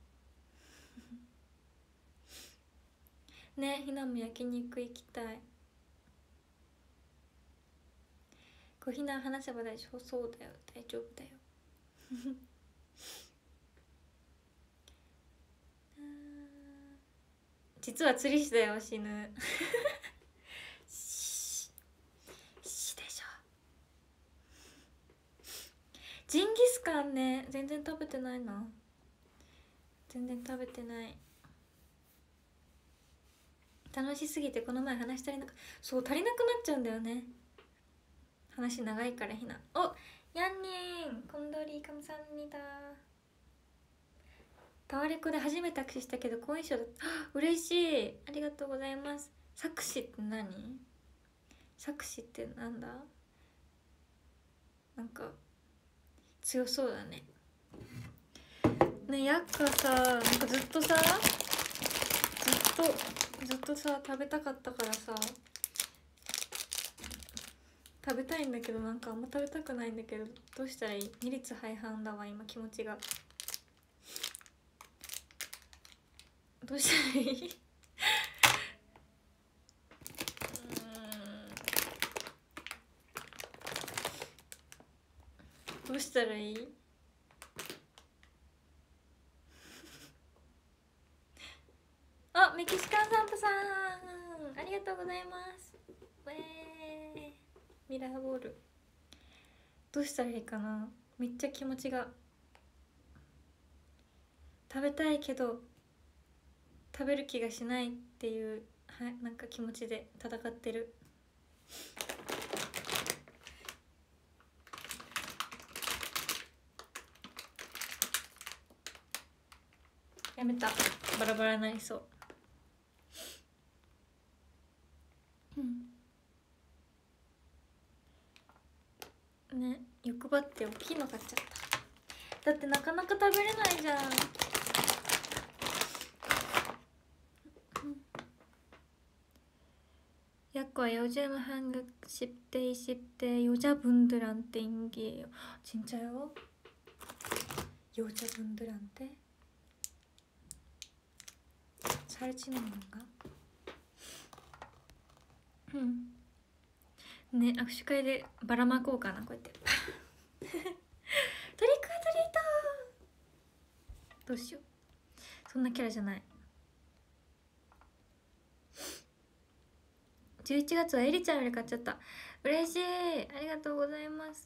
ね。ひなも焼肉行きたい。こうひな話せば大丈夫そうだよ、大丈夫だよ実は釣り師だよ、死ぬししでしょ。ジンギスカンね、全然食べてないな。全然食べてない。楽しすぎてこの前話足りなく、そう足りなくなっちゃうんだよね、話長いから。ひなおヤンニンコンドリーカムサンニダタワレコで初めて握手したけど好印象だった。嬉しい、ありがとうございます。作詞って何？作詞ってなんだ？なんか強そうだね。ね、やっかさ、なんかずっとさずっとずっとさ食べたかったからさ、食べたいんだけどなんかあんま食べたくないんだけど、どうしたらいい？二律背反だわ今、気持ちが。どうしたらいいどうしたらいい？あ、メキシカンサンタさんありがとうございます。ウェーミラーボールどうしたらいいかな。めっちゃ気持ちが食べたいけど食べる気がしないっていう、はい、なんか気持ちで戦ってる。やめた、バラバラになりそう。うんね、欲張って大きいの買っちゃった。だってなかなか食べれないじゃん。약과요즘 한국 십 대, 이십 대 여자분들한테 인기예요. 진짜요? 여자분들한테? 살찌는 건가? 응. 네,握手会でばらまこうかな、こうやってトリックオアトリート。どうしよう、そんなキャラじゃない。じゅういちがつはエリちゃんより買っちゃった。嬉しい、ありがとうございます。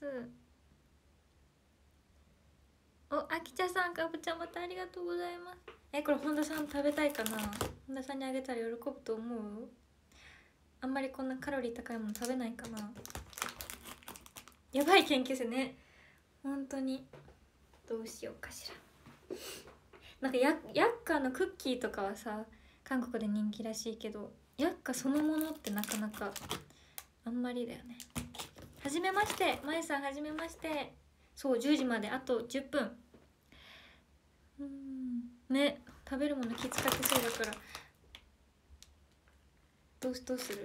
お、あきちゃさん、かぶちゃんまたありがとうございます。え、これ本田さん食べたいかな。本田さんにあげたら喜ぶと思う。あんまりこんなカロリー高いもの食べないかな。やばい研究生ね、本当にどうしようかしら。なんかやヤッカーのクッキーとかはさ韓国で人気らしいけど、ヤッカそのものってなかなかあんまりだよね。はじめまして、まゆさんはじめまして。そう、じゅうじまであとじゅっぷん。うんね、食べるもの気使ってそうだから、どうどうする？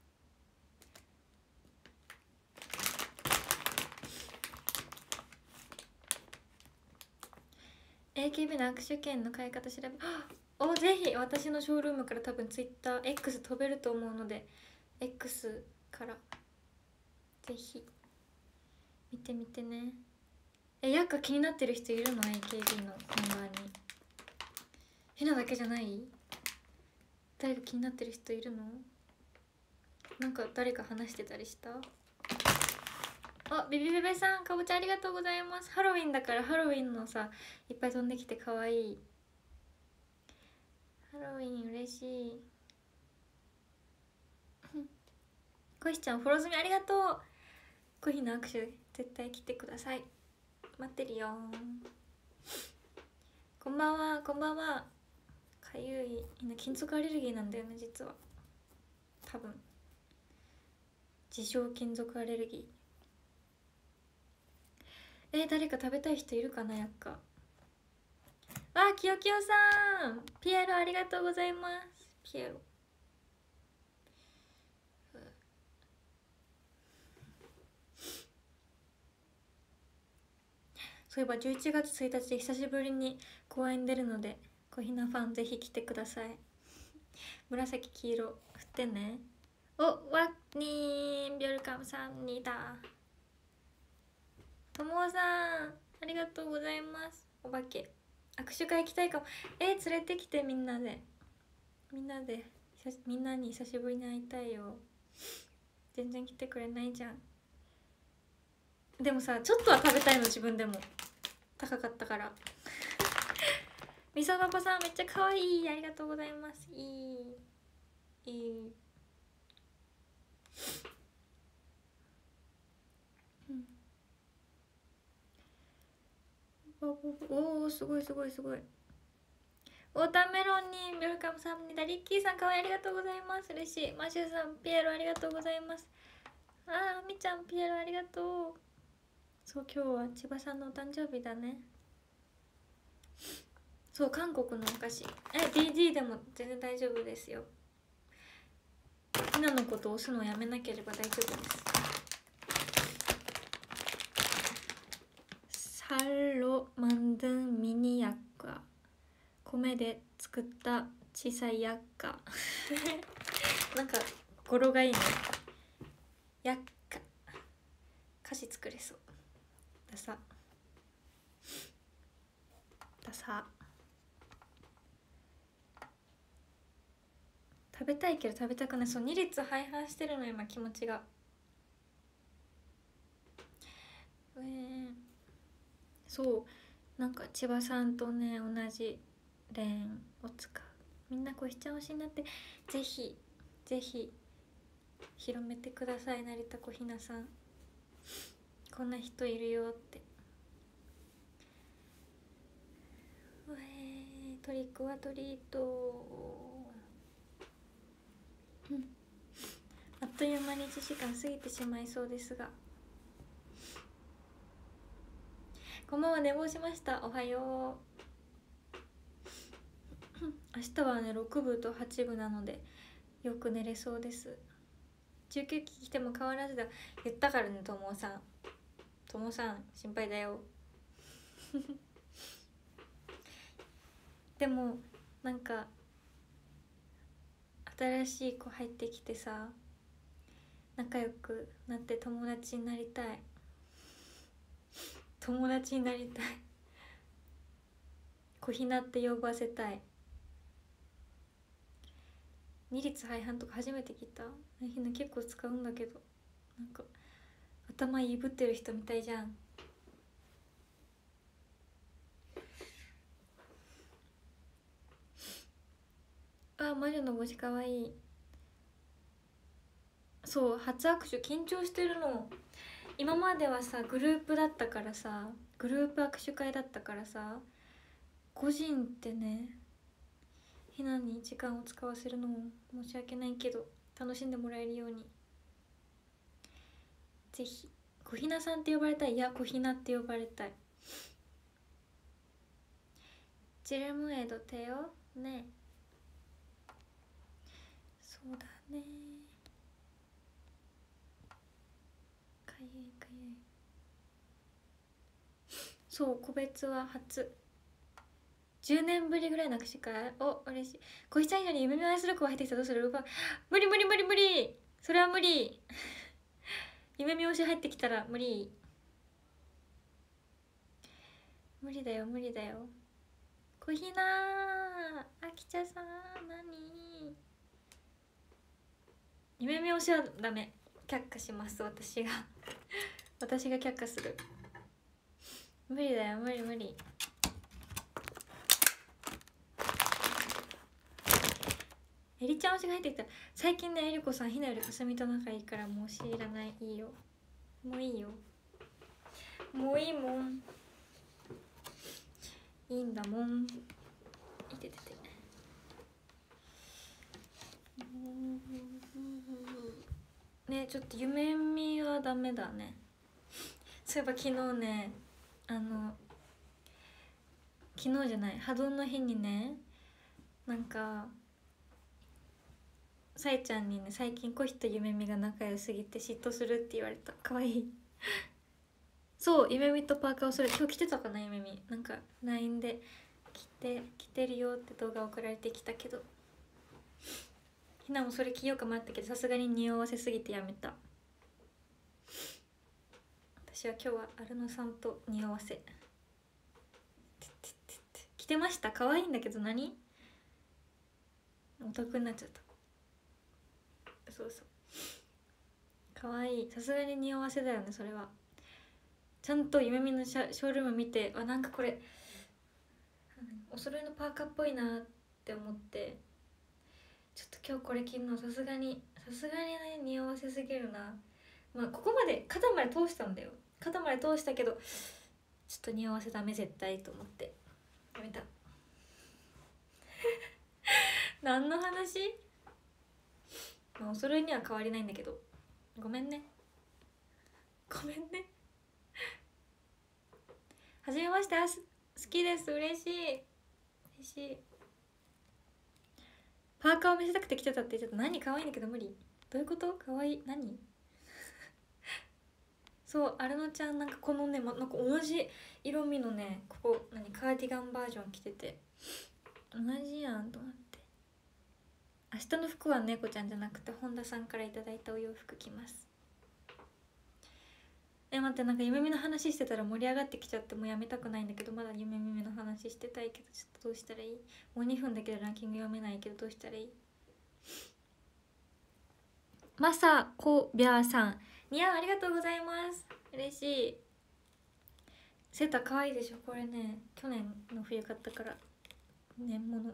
エーケービー の握手券の買い方調べ、お、ぜひ私のショールームから多分 TwitterX 飛べると思うので X からぜひ見てみてね。え、やっか気になってる人いるの？ エーケービー のメンバーに。ひなだけじゃない？誰か気になってる人いるの？なんか誰か話してたりした？あ、ビビビベさん、かぼちゃんありがとうございます。ハロウィンだからハロウィンのさいっぱい飛んできてかわいい。ハロウィン嬉しいコヒちゃんフォロー済みありがとう。コヒの握手絶対来てください、待ってるよ。こんばんは、こんばんは。かゆい、みんな金属アレルギーなんだよね実は。多分自称金属アレルギー。えー、誰か食べたい人いるかな。やっか。わあ、きよきよさん、ピエロありがとうございます。ピエロそういえばじゅういちがつついたちで久しぶりに公演出るので、小ひなファンぜひ来てください。紫黄色振ってね。お、ワッニービョルカムさんにだ。ともさんありがとうございます。お化け握手会行きたいかも。えー、連れてきて、みんなでみんなでみんなに久しぶりに会いたいよ。全然来てくれないじゃん。でもさ、ちょっとは食べたいの、自分でも。高かったからみそばこさんめっちゃ可愛い、ありがとうございます。いいいい、うん、おお、すごいすごいすごい。ウォーターメロンにウェルカムさんにだ。リッキーさんかわいい、ありがとうございます。嬉しい。マシューさんピエロありがとうございます。あーみちゃんピエロありがとう。そう、今日は千葉さんのお誕生日だね。そう、韓国のお菓子。え ディーディー でも全然大丈夫ですよ。ひなのことを押すのをやめなければ大丈夫です。サロマンドゥンミニヤッカ、米で作った小さいヤッカなんか語呂がいいね。ヤッカ、歌詞作れそう。ダサダサ。食べたいけど食べたくない。そう、に列廃反してるの今、気持ちが。えー、そうなんか千葉さんとね同じレーンを使う。みんなこひちゃん推しになって、ぜひぜひ広めてください。成田小ひなさん、こんな人いるよって。えー、トリックはトリート、うん、あっという間にいちじかん過ぎてしまいそうですが。こんばんは、寝坊しました。おはよう明日はねろくぶとはちぶなのでよく寝れそうです。じゅうきゅうき来ても変わらずだ、言ったからね。ともさんともさん心配だよでもなんか新しい子入ってきてさ、仲良くなって友達になりたい。友達になりたい小ひなって呼ばせたい。二律背反とか初めて聞いた。ひな結構使うんだけど、なんか頭いぶってる人みたいじゃん。あ、魔女の帽子かわいい。そう、初握手緊張してるの。今まではさグループだったからさ、グループ握手会だったからさ、個人ってね、ひなに時間を使わせるのも申し訳ないけど、楽しんでもらえるようにぜひ。小ひなさんって呼ばれたい。いや、小ひなって呼ばれたい。ジルムエドテよね。そうだね。かゆいかゆい。そう、個別は初。じゅうねんぶりぐらいの握手会。お、嬉しい。小ひちゃん以上に夢見愛する子が入ってきたらどうする？無理無理無理無理、それは無理夢見推し入ってきたら無理無理だよ無理だよ。小ひなー、あきちゃさん、何夢見推しはダメ、却下します。私が私が却下する。無理だよ無理無理。えりちゃん推しが入ってきた。最近ねえりこさんひなよりかすみと仲いいから、もう知らない。いいよもういいよもういいもん、いいんだもん。いてててね、ちょっと夢見はダメだね。そういえば昨日ね、あの昨日じゃない、波動の日にね、なんかさえちゃんにね、最近コヒと夢見が仲良すぎて嫉妬するって言われた。かわいいそう、ゆめみとパーカーをそれ今日着てたかな。ゆめみなんか ライン で着て着てるよって動画送られてきたけど、ひなもそれ着ようか迷ったけどさすがに匂わせすぎてやめた。私は今日はアルノさんと匂わせ着てました。可愛いんだけど何オタクになっちゃった。そうそう、可愛い。さすがに匂わせだよねそれは。ちゃんとゆめみのシャショールーム見て、あ、なんかこれお揃いのパーカーっぽいなって思って、ちょっと今日これ着るのさすがにさすがにね匂わせすぎるな。まあここまで肩まで通したんだよ。肩まで通したけどちょっと匂わせダメ絶対と思ってやめた。何の話。まあお揃いには変わりないんだけど、ごめんねごめんね。はじめまして、好きです。嬉しい嬉しい。パーカーを見せたくて来てたって言っちゃった。何可愛いんだけど無理。どういうこと。可愛い何。そうアルノちゃんなんかこのね、ま、なんか同じ色味のね、ここ何カーディガンバージョン着てて同じやんと思って。明日の服は猫ちゃんじゃなくて本田さんからいただいたお洋服着ます。え待って、なんか夢見の話してたら盛り上がってきちゃってもうやめたくないんだけど、まだ夢見の話してたいけどちょっとどうしたらいい。もうにふんだけでランキング読めないけどどうしたらいい。まさこびゃーさん、にゃんありがとうございます。嬉しい。セーター可愛いでしょこれね。去年の冬買ったから年物。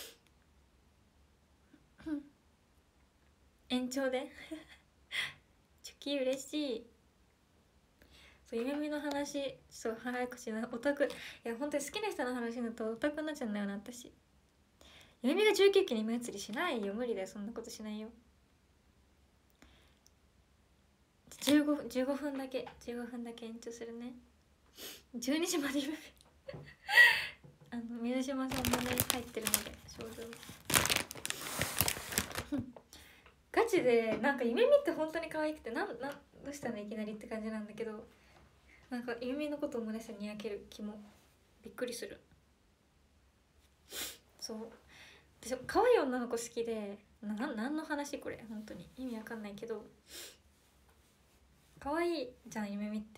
延長でチョキ嬉しい。そう夢見の話そう早くしな。オタクいや本当に好きな人の話になるとオタクになっちゃうんだよな私。夢見がじゅうきゅうきに目移りしないよ。無理だよそんなことしないよ。じゅうごふんじゅうごふんだけじゅうごふんだけ延長するね。じゅうにじまで夢見あの水島さんもね入ってるのでショールームガチでなんか夢見って本当に可愛くて、なんなんどうしたのいきなりって感じなんだけど、なんか夢見のことを思い出したらにやける気もびっくりする。そう私可愛い女の子好きで、な何の話これ本当に意味わかんないけど可愛いじゃん夢見って。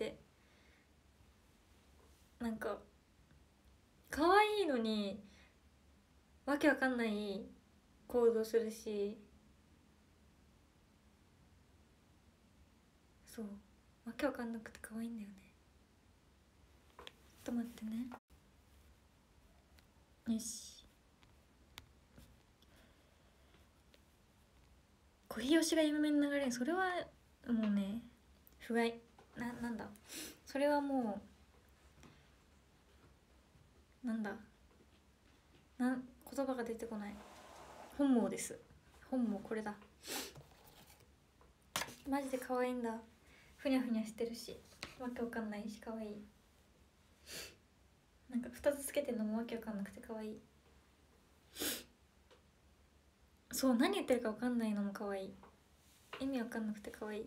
なんか可愛いのにわけわかんない行動するし、そうわけわかんなくて可愛いんだよね。ちょっと待ってね。よし、小日吉が夢見の流れ、それはもうね不甲斐な、なんだそれはもうなんだなん言葉が出てこない。本望です。本望これだ。マジで可愛いんだ。ふにゃふにゃしてるしわけわかんないし可愛い。なんかふたつつけてるのもわけわかんなくて可愛い。そう何言ってるかわかんないのも可愛い。意味わかんなくて可愛い。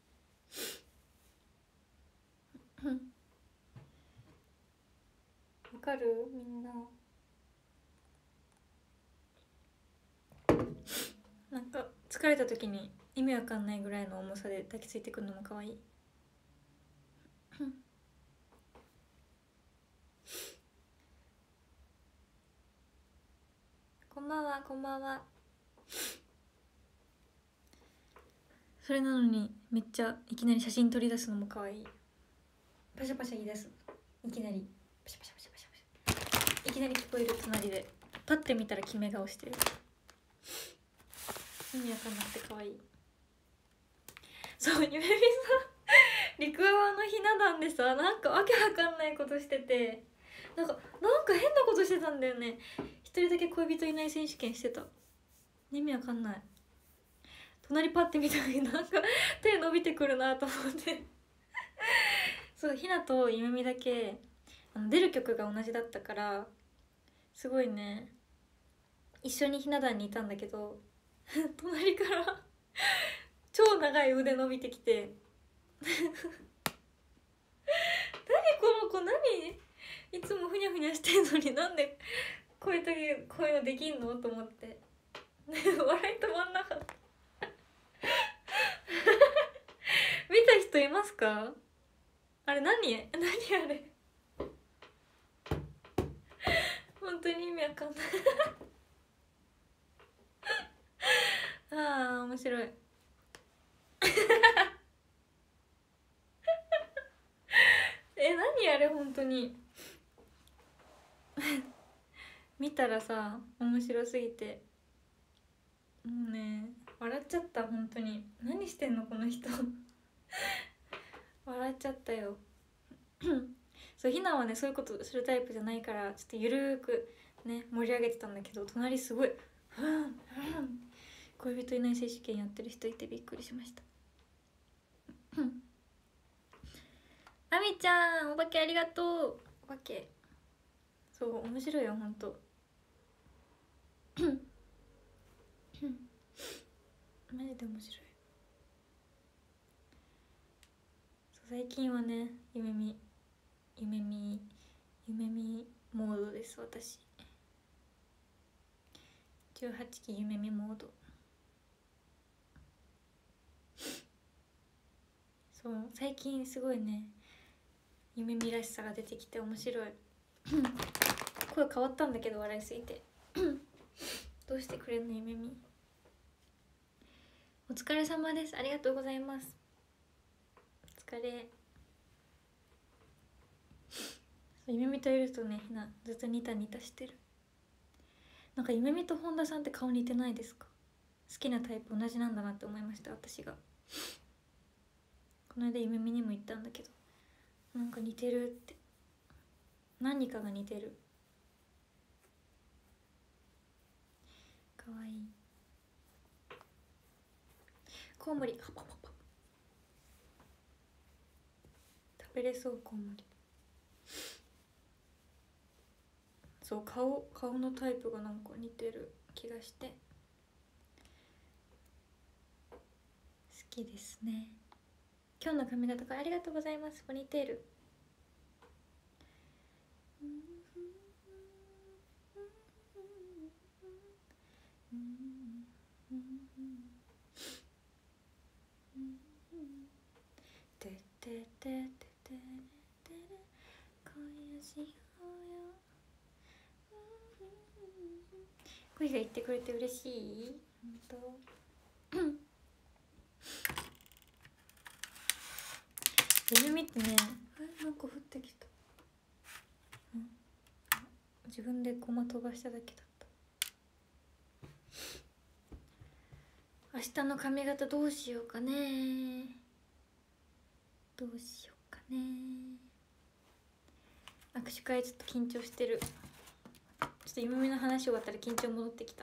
わかるみんな。なんか疲れた時に意味わかんないぐらいの重さで抱きついてくるのも可愛い。こんばんはこんばんは。それなのにめっちゃいきなり写真撮り出すのも可愛い。パシャパシャ言い出す。いきなりパシャパシャパシャパシャパシャいきなり聞こえる隣でパッて見たら決め顔してる。意味わかんなくて可愛い。そうゆめみさん陸側のひな壇でさなんかわけわかんないことしてて、なんかなんか変なことしてたんだよね。一人だけ恋人いない選手権してた。意味わかんない。隣パッて見た時になんか手伸びてくるなと思ってそうひなとゆめみだけあの出る曲が同じだったからすごいね一緒にひな壇にいたんだけど隣から超長い腕伸びてきて何いつもふにゃふにゃしてんのになんでこういう時こういうのできんのと思って笑い止まんなかった見た人いますか？あれ何何あれ本当に意味わかんないあー面白いえ何あれ本当に見たらさ面白すぎてもうね笑っちゃった本当に何してんのこの人笑っちゃったよそうひなはねそういうことするタイプじゃないからちょっとゆるーくね盛り上げてたんだけど隣すごいふんふん恋人いない選手権やってる人いてびっくりしましたあみちゃんお化けありがとうお化けそう面白いよほんとマジで面白いそう最近はね夢見夢見夢見モードです私じゅうはちき夢見モードそう最近すごいね夢見らしさが出てきて面白い声変わったんだけど笑いすぎてどうしてくれんの夢見お疲れ様ですありがとうございますお疲れ夢見といるとねひなずっとニタニタしてるなんか夢見と本田さんって顔似てないですか？好きなタイプ同じなんだなって思いました私がこの間夢見にも行ったんだけどなんか似てるって何かが似てるかわいいコウモリパパパパ食べれそうコウモリそう顔顔のタイプがなんか似てる気がして好きですね今日の髪型からありがとうございますポニーテールてててててて今夜しようよ恋が言ってくれて嬉しい本当夢見てねえなんか降ってきた、うん、自分でコマ飛ばしただけだった明日の髪型どうしようかねどうしようかね握手会ちょっと緊張してるちょっと夢見の話終わったら緊張戻ってきた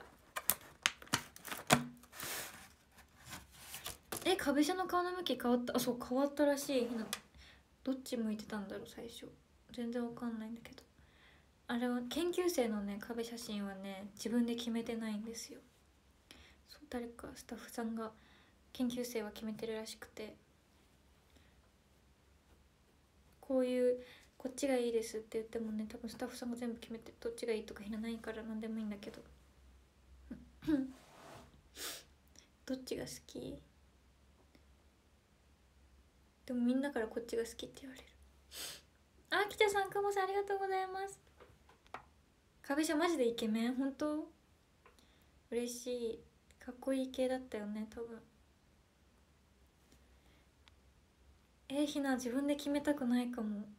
えかべしゃの顔の向き変わったあそう変わったらしいどっち向いてたんだろう最初全然わかんないんだけどあれは研究生のね壁写真はね自分で決めてないんですよそう誰かスタッフさんが研究生は決めてるらしくてこういうこっちがいいですって言ってもね多分スタッフさんが全部決めてどっちがいいとかひなないから何でもいいんだけどどっちが好きでもみんなからこっちが好きって言われるあきちゃさんくもさんありがとうございます壁車マジでイケメン本当嬉しいかっこいい系だったよね多分えー、ひな自分で決めたくないかも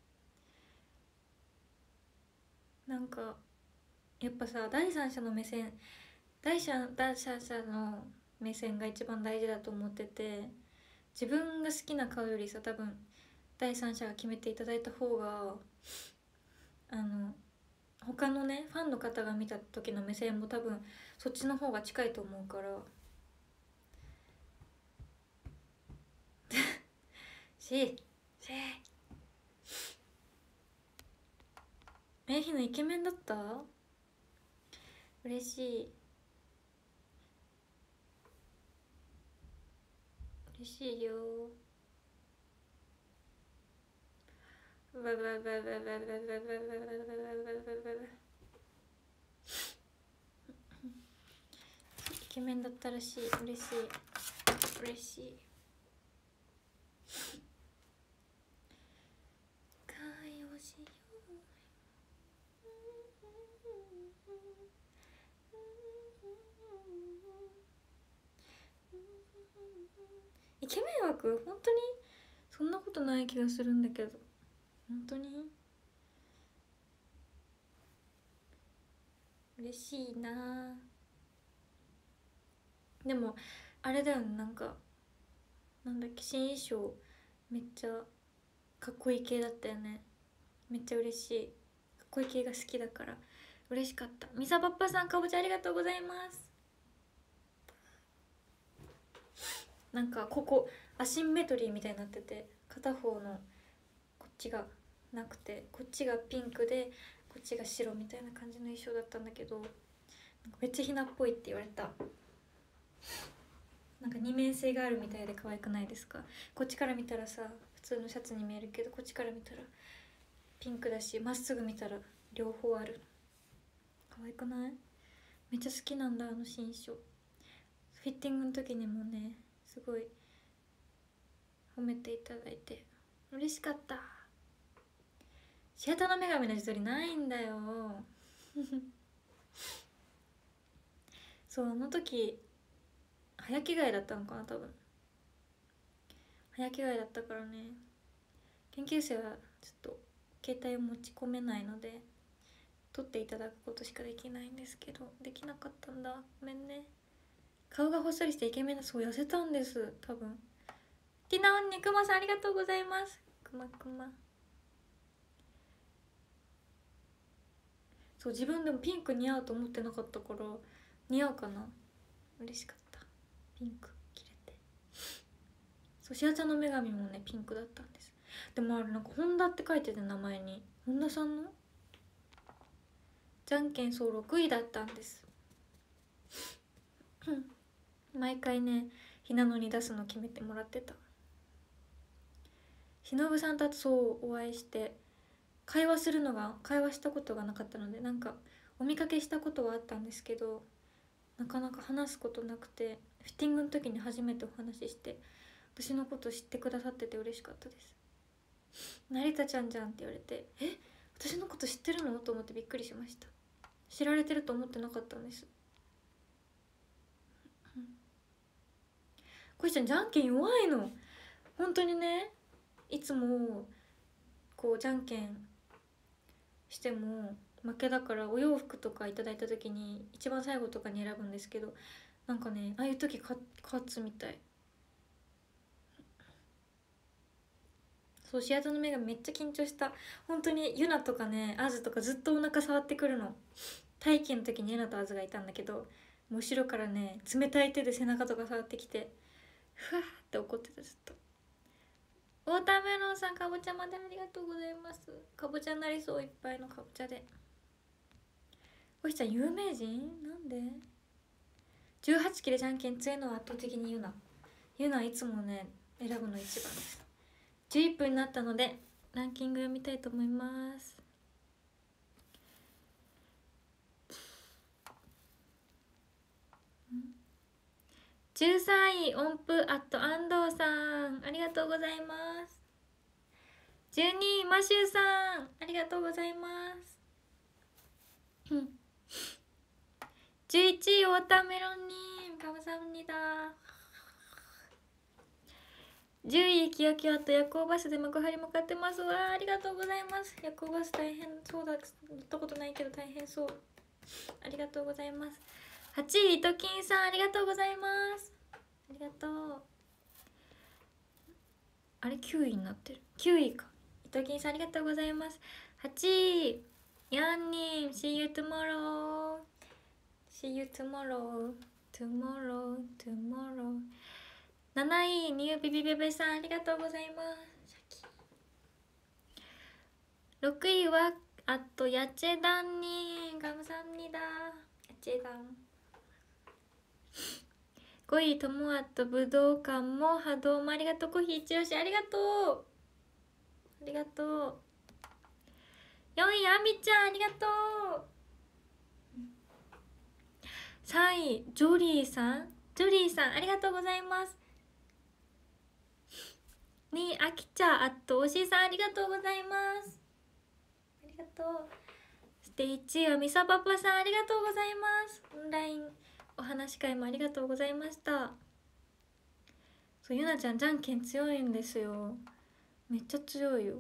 なんかやっぱさ第三者の目線第三者の目線が一番大事だと思ってて自分が好きな顔よりさ多分第三者が決めていただいた方があの他のねファンの方が見た時の目線も多分そっちの方が近いと思うからししえひなイケメンだった嬉しい嬉しいよバババババババババババババイケメンだったらしい。嬉しい嬉しい。会をしよう。イケメン枠本当にそんなことない気がするんだけど、本当に嬉しいな。でもあれだよね、なんかなんだっけ、新衣装めっちゃかっこいい系だったよね。めっちゃ嬉しい。かっこいい系が好きだから嬉しかった。ミサパッパさん、かぼちゃありがとうございます。なんかここアシンメトリーみたいになってて、片方のこっちがなくてこっちがピンクでこっちが白みたいな感じの衣装だったんだけど、なんかめっちゃひなっぽいって言われた。なんか二面性があるみたいで可愛くないですか？こっちから見たらさ普通のシャツに見えるけど、こっちから見たらピンクだし、まっすぐ見たら両方ある。可愛くない？めっちゃ好きなんだ、あの新衣装。フィッティングの時にもねすごい褒めていただいて嬉しかった。シアターの女神の自撮りないんだよそう、あの時早着替えだったのかな、多分早着替えだったからね。研究生はちょっと携帯を持ち込めないので撮っていただくことしかできないんですけど、できなかったんだ、ごめんね。顔がほっそりしてイケメンだ。そう、痩せたんです多分。ティナオンニくまさんありがとうございます。くまくま。そう、自分でもピンク似合うと思ってなかったから似合うかな、嬉しかった。ピンク着れて。そう、シアちゃんの女神もねピンクだったんです。でもあれなんか本田って書いてて、名前に本田さんのじゃんけん、そうろくいだったんです毎回ねひなのに出すの決めてもらってた。しのぶさんとそうお会いして会話するのが会話したことがなかったので、なんかお見かけしたことはあったんですけどなかなか話すことなくて、フィッティングの時に初めてお話しして私のこと知ってくださってて嬉しかったです。成田ちゃんじゃんって言われて、え私のこと知ってるのと思ってびっくりしました。知られてると思ってなかったんです。こいちゃんじゃんけん弱いの本当にね。いつもこうじゃんけんしても負けだから、お洋服とかいただいた時に一番最後とかに選ぶんですけど、なんかねああいう時か勝つみたい。そう、シアターの目がめっちゃ緊張した。本当にユナとかねアズとかずっとお腹触ってくるの。待機の時にユナとアズがいたんだけど、もう後ろからね冷たい手で背中とか触ってきてふわーって怒ってたずっと。ウォーターメロンさん、かぼちゃまでありがとうございます。かぼちゃになりそう、いっぱいのかぼちゃで。おひちゃん有名人なんでじゅうはちきでじゃんけん強いのは圧倒的にユナ。ユナいつもね選ぶの一番です。じゅういっぷんになったのでランキング読みたいと思います。じゅうさんい音符アット安藤さんありがとうございます。じゅうにいマシューさんありがとうございますじゅういちいウォーターメロンにカムサムニダ。じゅういキヨキヨと夜行バスで幕張向かってます。わあ、ありがとうございます。夜行バス大変そうだ、乗ったことないけど大変そう。ありがとうございます。はちいイトキンさんありがとうございます。ありがとう。あれきゅういになってる。きゅういか。イトキンさんありがとうございます。はちいヤンニン See you tomorrow See you tomorrow tomorrow tomorrow。 なないニュービビベベさんありがとうございます。ろくいはあとヤチェダンにガムサンニダヤチェダン。ごいともあと武道館も波動もありがとう。コーヒー一押しありがとうありがとう。 よんいあみちゃんありがとう。さんいジョリーさんジョリーさんありがとうございます。にいあきちゃんあとおしさんありがとうございます。ありがとう。そしていちいはみさパパさんありがとうございます。オンラインお話し会もありがとうございました。そうゆなちゃんじゃんけん強いんですよ。めっちゃ強いよ。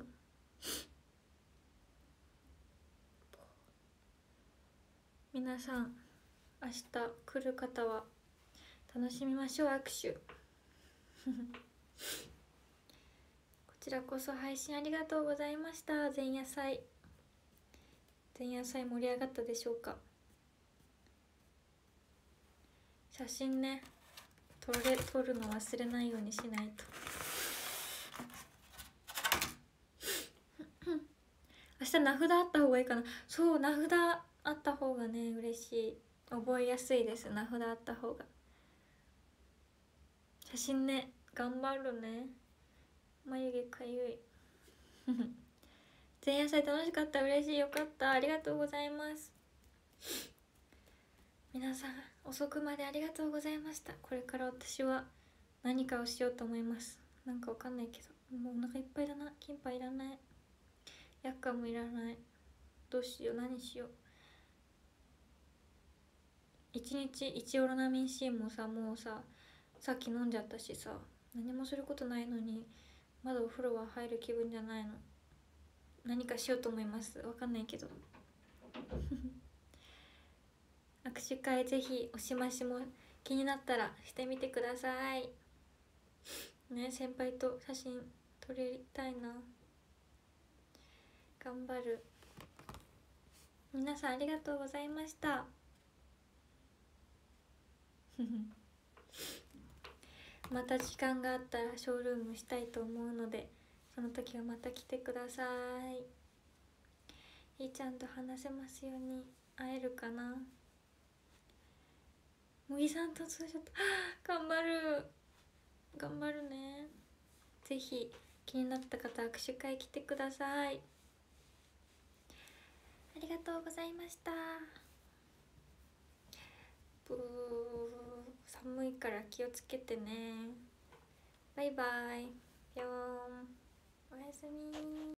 皆さん明日来る方は楽しみましょう。握手こちらこそ配信ありがとうございました。前夜祭前夜祭盛り上がったでしょうか。写真ね撮れ撮るの忘れないようにしないと明日名札あった方がいいかな。そう名札あった方がね嬉しい。覚えやすいです。名札あった方が。写真ね頑張るね。眉毛かゆい前夜祭楽しかった。嬉しい。よかった。ありがとうございます。皆さん遅くまでありがとうございました。これから私は何かをしようと思います。なんかわかんないけどもうお腹いっぱいだな。キンパいらない。ヤッカもいらない。どうしよう何しよう。一日一オロナミン C もさもうささっき飲んじゃったしさ何もすることないのにまだお風呂は入る気分じゃないの。何かしようと思います。わかんないけど握手会ぜひおしましも気になったらしてみてくださいね。先輩と写真撮りたいな。頑張る。皆さんありがとうございましたまた時間があったらショールームしたいと思うのでその時はまた来てください。いいちゃんと話せますように。会えるかな。茂木さんとツーショット頑張る頑張るね。ぜひ気になった方握手会来てください。ありがとうございました。ブー寒いから気をつけてね。バイバイ。ぴょーん。おやすみ。